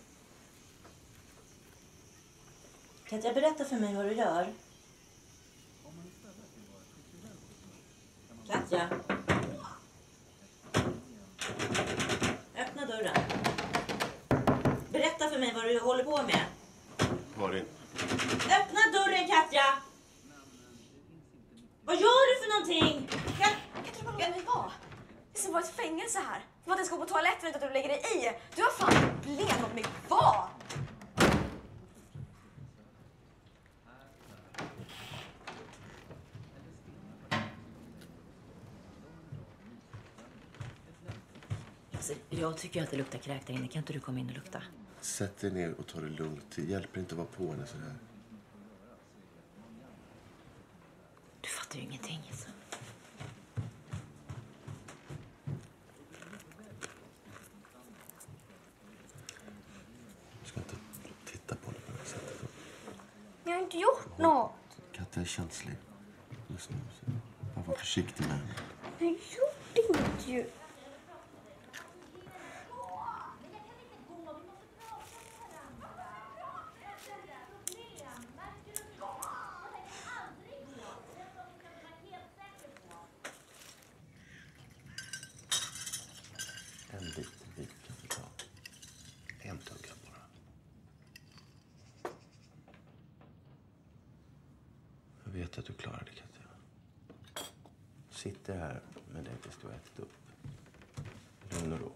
Katja, berätta för mig vad du gör. Katja? Öppna dörren. Berätta för mig vad du håller på med. Karin. Öppna dörren, Katja! Vad gör du för någonting? Kan du bara låta mig vara? Det är som var ett fängelse här. Du måste ens gå på toaletten utan att du lägger dig i. Du har fan problem. Låt mig vara! Alltså, jag tycker att det luktar kräk där inne. Kan inte du komma in och lukta? Sätt dig ner och ta det lugnt. Det hjälper inte att vara på henne sådär. Du fattar ju ingenting. Så. Du ska inte titta på det på det sättet. Jag har inte gjort något. Katja är känslig. Just nu. Bara var försiktig med henne. Jag gjorde inget ju. En liten bit kan du ta. En tugga bara. Jag vet att du klarar det, Katja. Sitter här med dig tills du har ätit upp. Lugn och ro.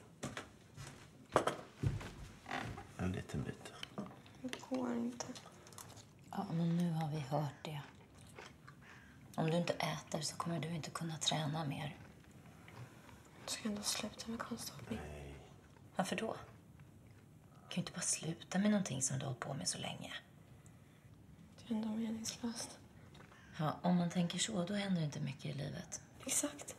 En liten bit. Det går inte. Ja, men nu har vi hört det. Om du inte äter så kommer du inte kunna träna mer. Du ska ändå sluta med konståkning. Varför då? Du kan ju inte bara sluta med någonting som du har hållit på med så länge. Det är ändå meningslöst. Ja, om man tänker så, då händer inte mycket i livet. Exakt.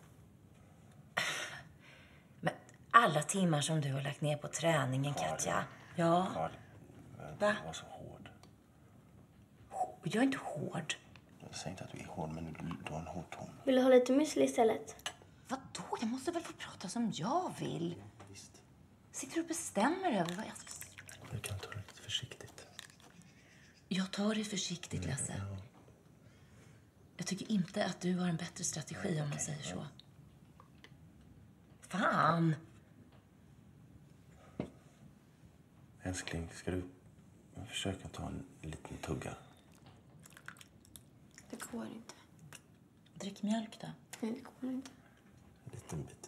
Men alla timmar som du har lagt ner på träningen, Katja. Ja. Karin, Va? var så hård. Jag är inte hård. Jag säger inte att du är hård, men du, du har en hård ton. Vill du ha lite müsli istället? Vadå? Jag måste väl få prata som jag vill. Sitter du och bestämmer över vad jag ska... Du kan ta det lite försiktigt. Jag tar det försiktigt, Lasse. Jag tycker inte att du har en bättre strategi om man säger så. Fan! Älskling, ska du försöka ta en liten tugga? Det går inte. Drick mjölk då. Nej, det går inte. En liten bit.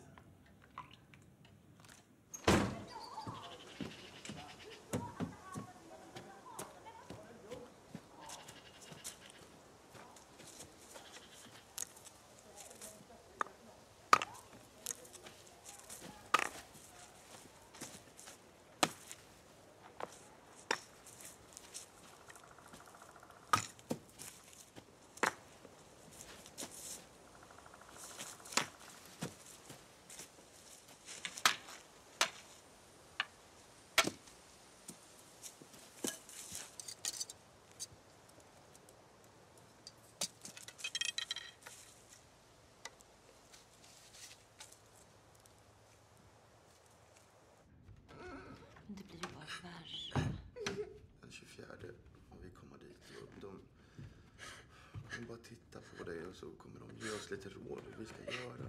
De bara tittar på dig och så kommer de ge oss lite råd hur vi ska göra.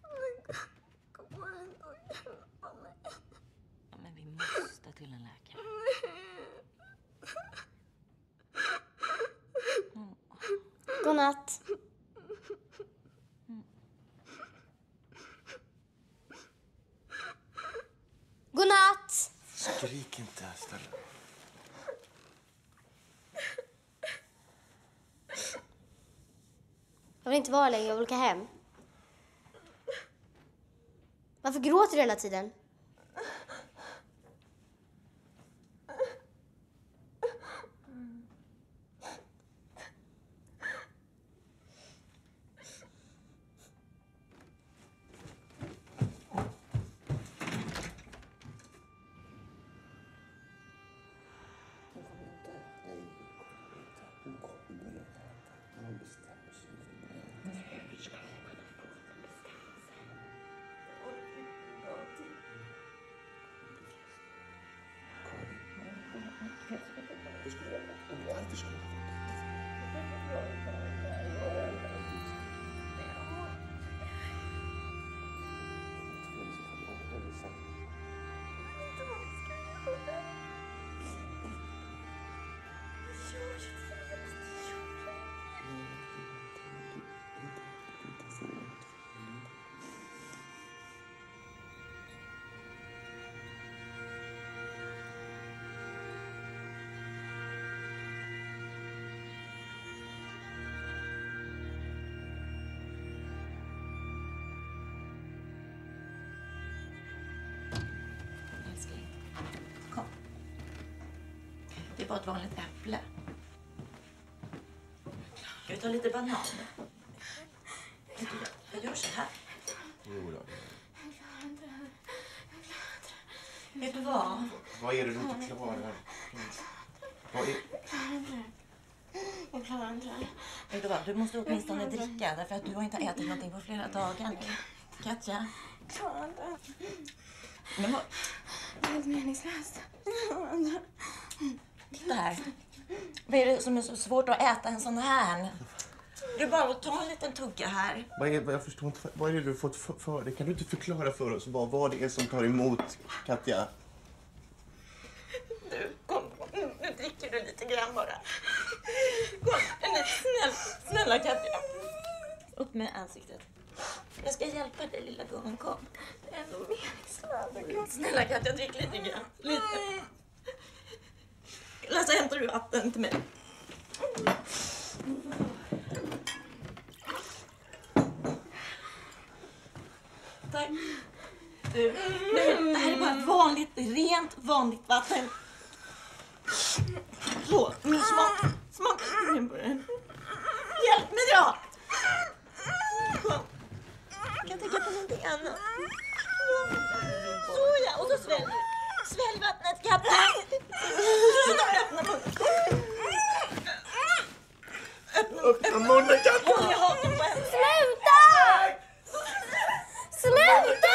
Ja, men vi måste till en läkare. Mm. Godnatt. Mm. Godnatt! Skrik inte, Stella. Jag vill inte vara längre, jag vill åka hem. Varför gråter du hela tiden? Det är bara ett vanligt äpple. Ska vi ta lite banan? Jag gör så här. Jo då. Vet du vad? Vad är det du inte klarar? Vad är... Jag klarar inte det. Vet du vad? Du måste åtminstone dricka därför att du har inte ätit någonting på flera dagar nu. Katja? Jag klarar inte. Men vad? Det är helt meningslöst. Titta här. Vad är det som är så svårt att äta en sån här? Du bara ta en liten tugga här. Vad är, jag förstår inte, vad är det du fått för, för det? Kan du inte förklara för oss vad, vad det är som tar emot, Katja? Du, kom. Nu, nu dricker du lite grann bara. Kom, snälla, snälla Katja. Upp med ansiktet. Jag ska hjälpa dig, lilla gumman. Kom. Det är ändå meningslöst. Snälla Katja, drick lite grann. Lite. Lasse, hämtar du vatten till mig? Tack. Du, nu, det här är bara vanligt, rent vanligt vatten. Så, nu smak, smaka lite på den. Hjälp mig då! Kom. Jag kan tänka på någonting annat. Så ja, och så svälj. Svälj vattnet, Katja. Så då öppna munnen. Öppna, öppna munnen, Katja. Jag har den på henne. Sluta! Sluta!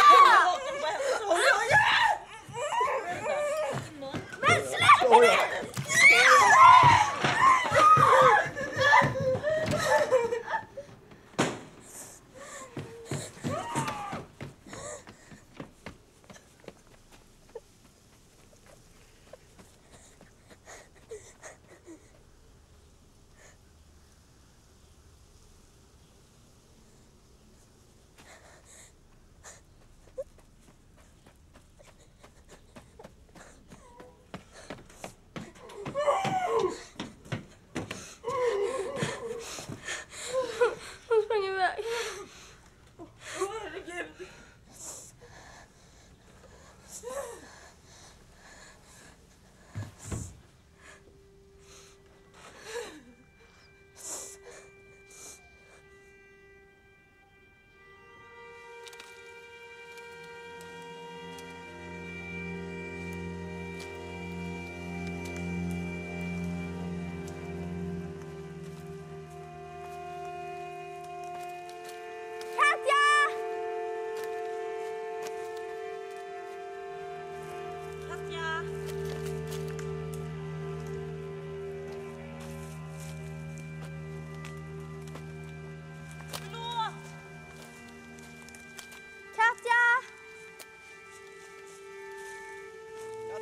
Men släpp det!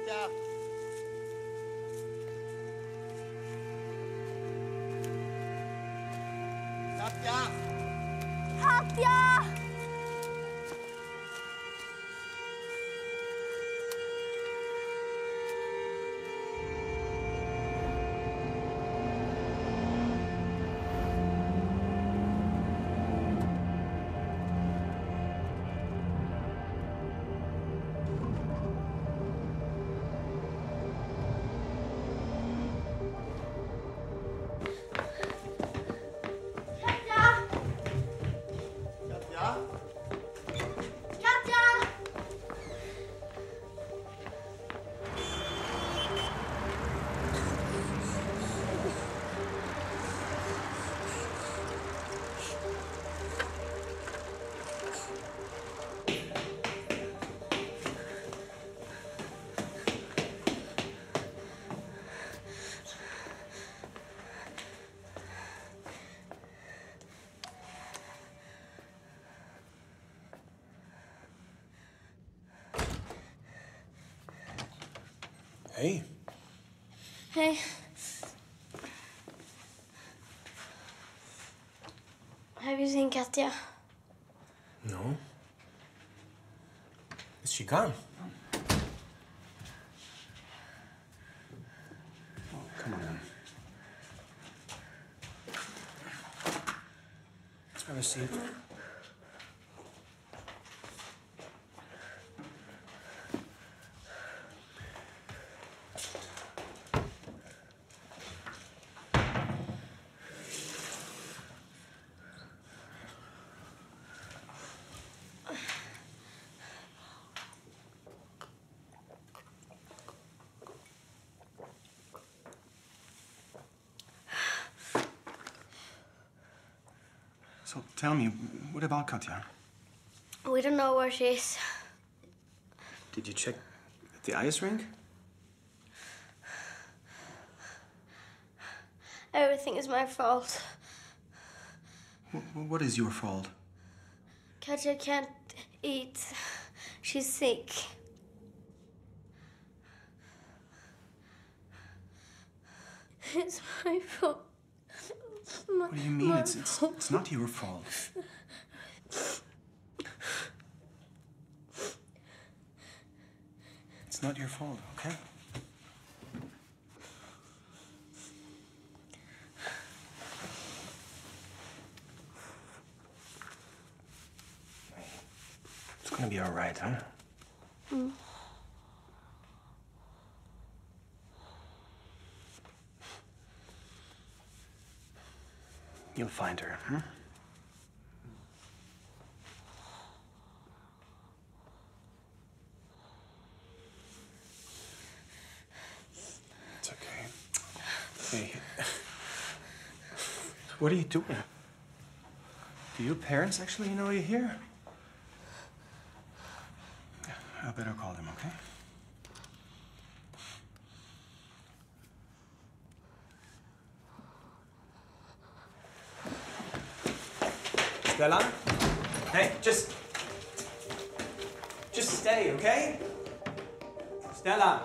Katja! Katja! Katja! Katja! Katja! Hey. Hey. Have you seen Katja? No. Is she gone? Oh, come on in. Let's have a seat. So tell me, what about Katja? We don't know where she is. Did you check the ice rink? Everything is my fault. Wh- what is your fault? Katja can't eat. She's sick. It's my fault. My, What do you mean? my It's, it's, fault. it's not your fault. It's not your fault, okay? It's gonna be all right, huh? Mm. You'll find her, huh? It's okay. Hey. What are you doing? Do your parents actually know you're here? I better call them, okay? Stella? Hey, just... Just stay, okay? Stella!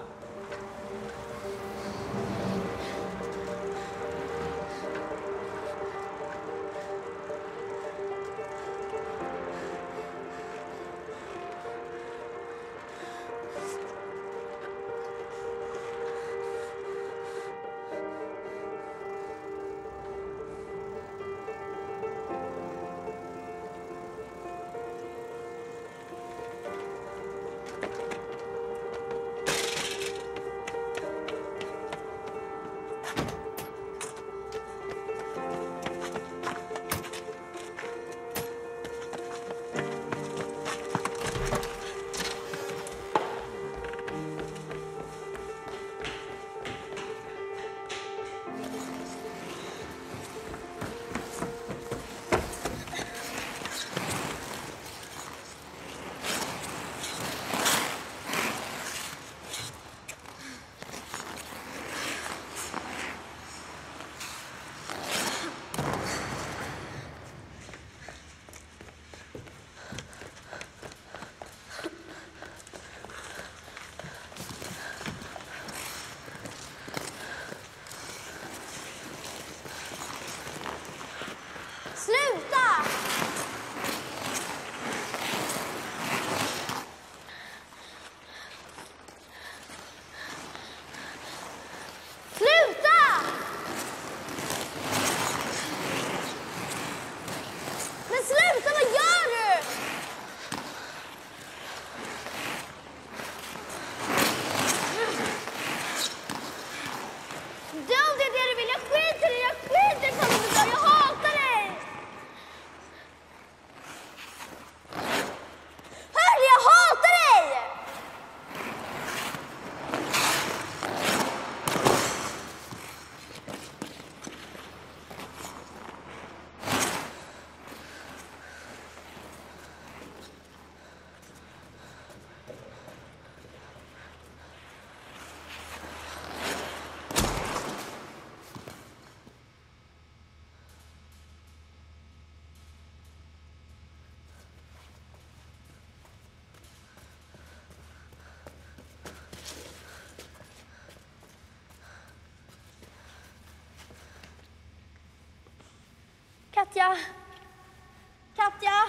Katja! Katja!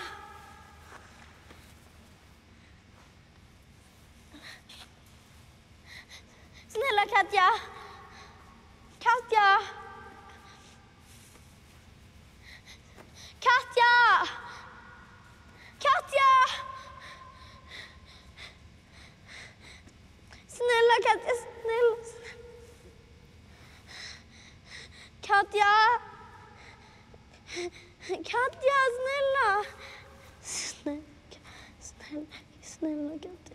Snälla Katja! Katja! Katja! Katja! Snälla Katja, snälla. Katja! Katja, snälla! Snälla, snälla, snälla Katja.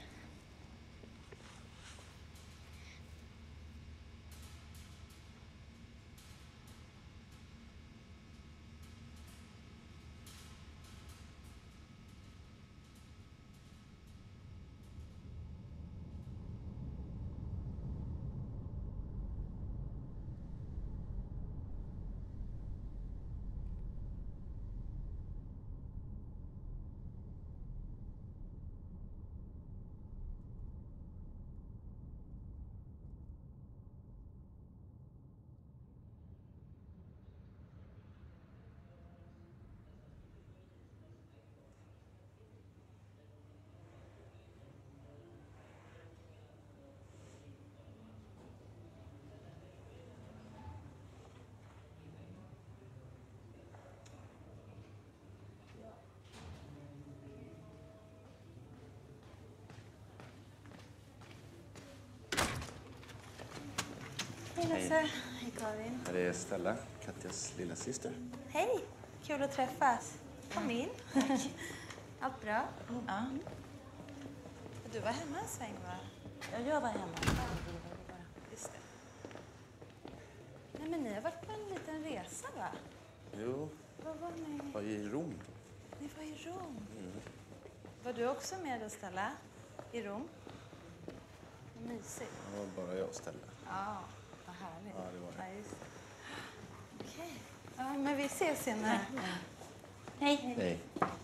Hej Lasse. Hej Karin. Här är Stella, Katjas lilla syster. Hej, kul att träffas. Kom in. Allt bra? Ja. Du var hemma en sväng, va? Ja, jag var hemma. Just det. Nej, men ni har varit på en liten resa, va? Jo, Var var ni? var i Rom. Ni var i Rom. Mm. Var du också med då, Stella? I Rom? Vad mysigt. Det var bara jag och Stella. Ja, vad härligt. Ja, det var det. Ja, just det. Okej. Ja, men vi ses senare. Hej. Hej.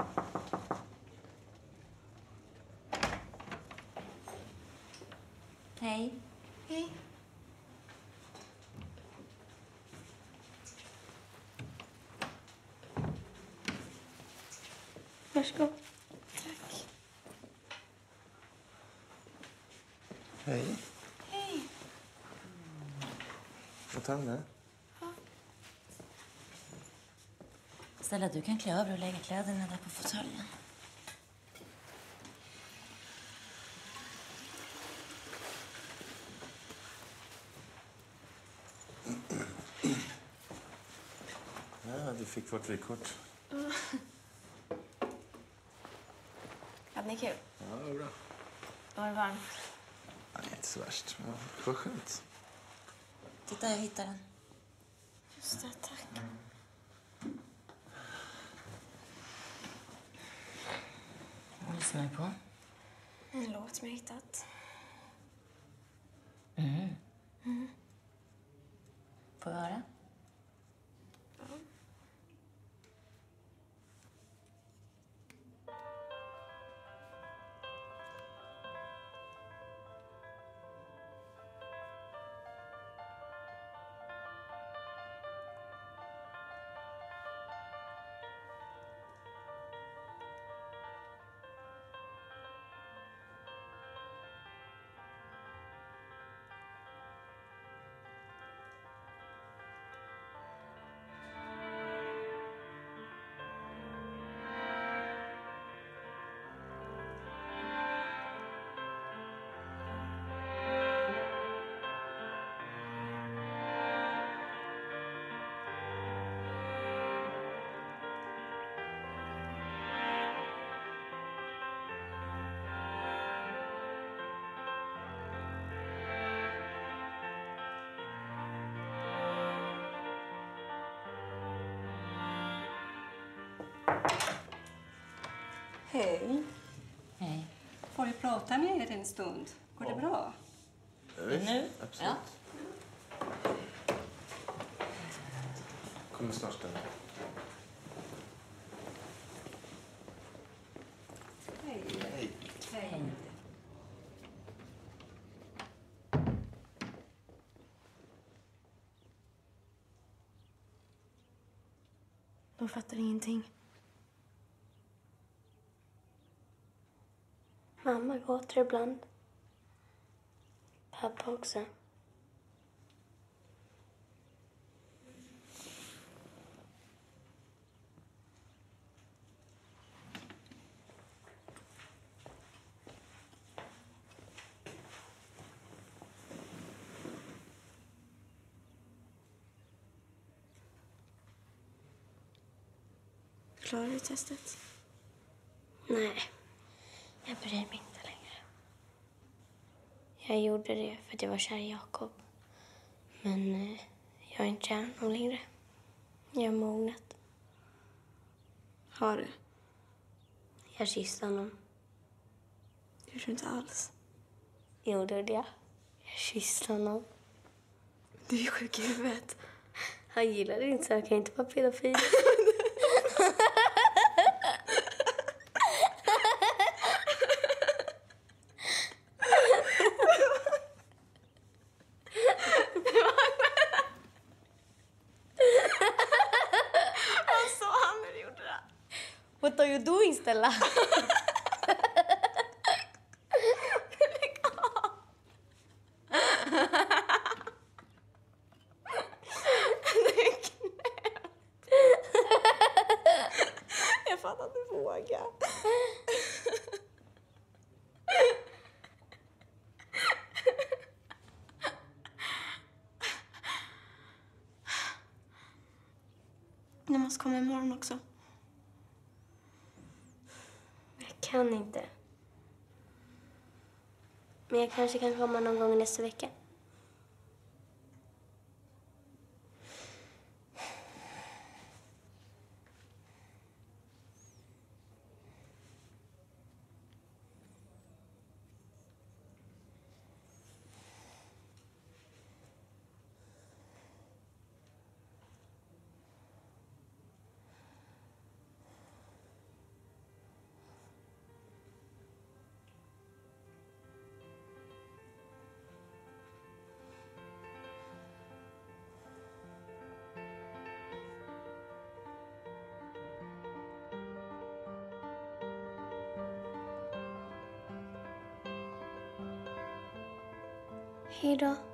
Hej. Hej. Varsågod. Tack. Hej. Hej. Jag tar den där. Stella, du kan klä över och lägga kläderna där på fåtöljen. Ja, du fick vårt vykort. Hade ni kul? Ja, det var bra. Var det varmt? Nej, inte så värst. Ja, vad skönt. Titta, jag hittade den. Just det, tack. Vad lyssnar du på? En låt som jag hittat. Mm. Mm. Får jag höra? Ja. Hej. Hej. Får jag prata med er en stund? Går det bra? Ja, visst. Nu? Absolut. Kommer snart, Stella. Hej. Hej. Hej. De fattar ingenting. Mamma gråter ibland. Pappa också. Klarar du testet? Nej, jag bryr mig inte längre. Jag gjorde det för att jag var kär i Jakob. Men eh, jag är inte kär honom längre. Jag har mognat. Har du? Jag kysste honom. Det gjorde du inte alls. Jo, det gjorde jag. Jag kysste honom. Du är sjuk i huvudet. Han gillade inte så jag kan inte vara pedofil. What are you doing, Stella? Jag fattar att du vågar. Du måste komma imorgon också. Jag kan inte. Men jag kanske kan komma någon gång nästa vecka. Hej då.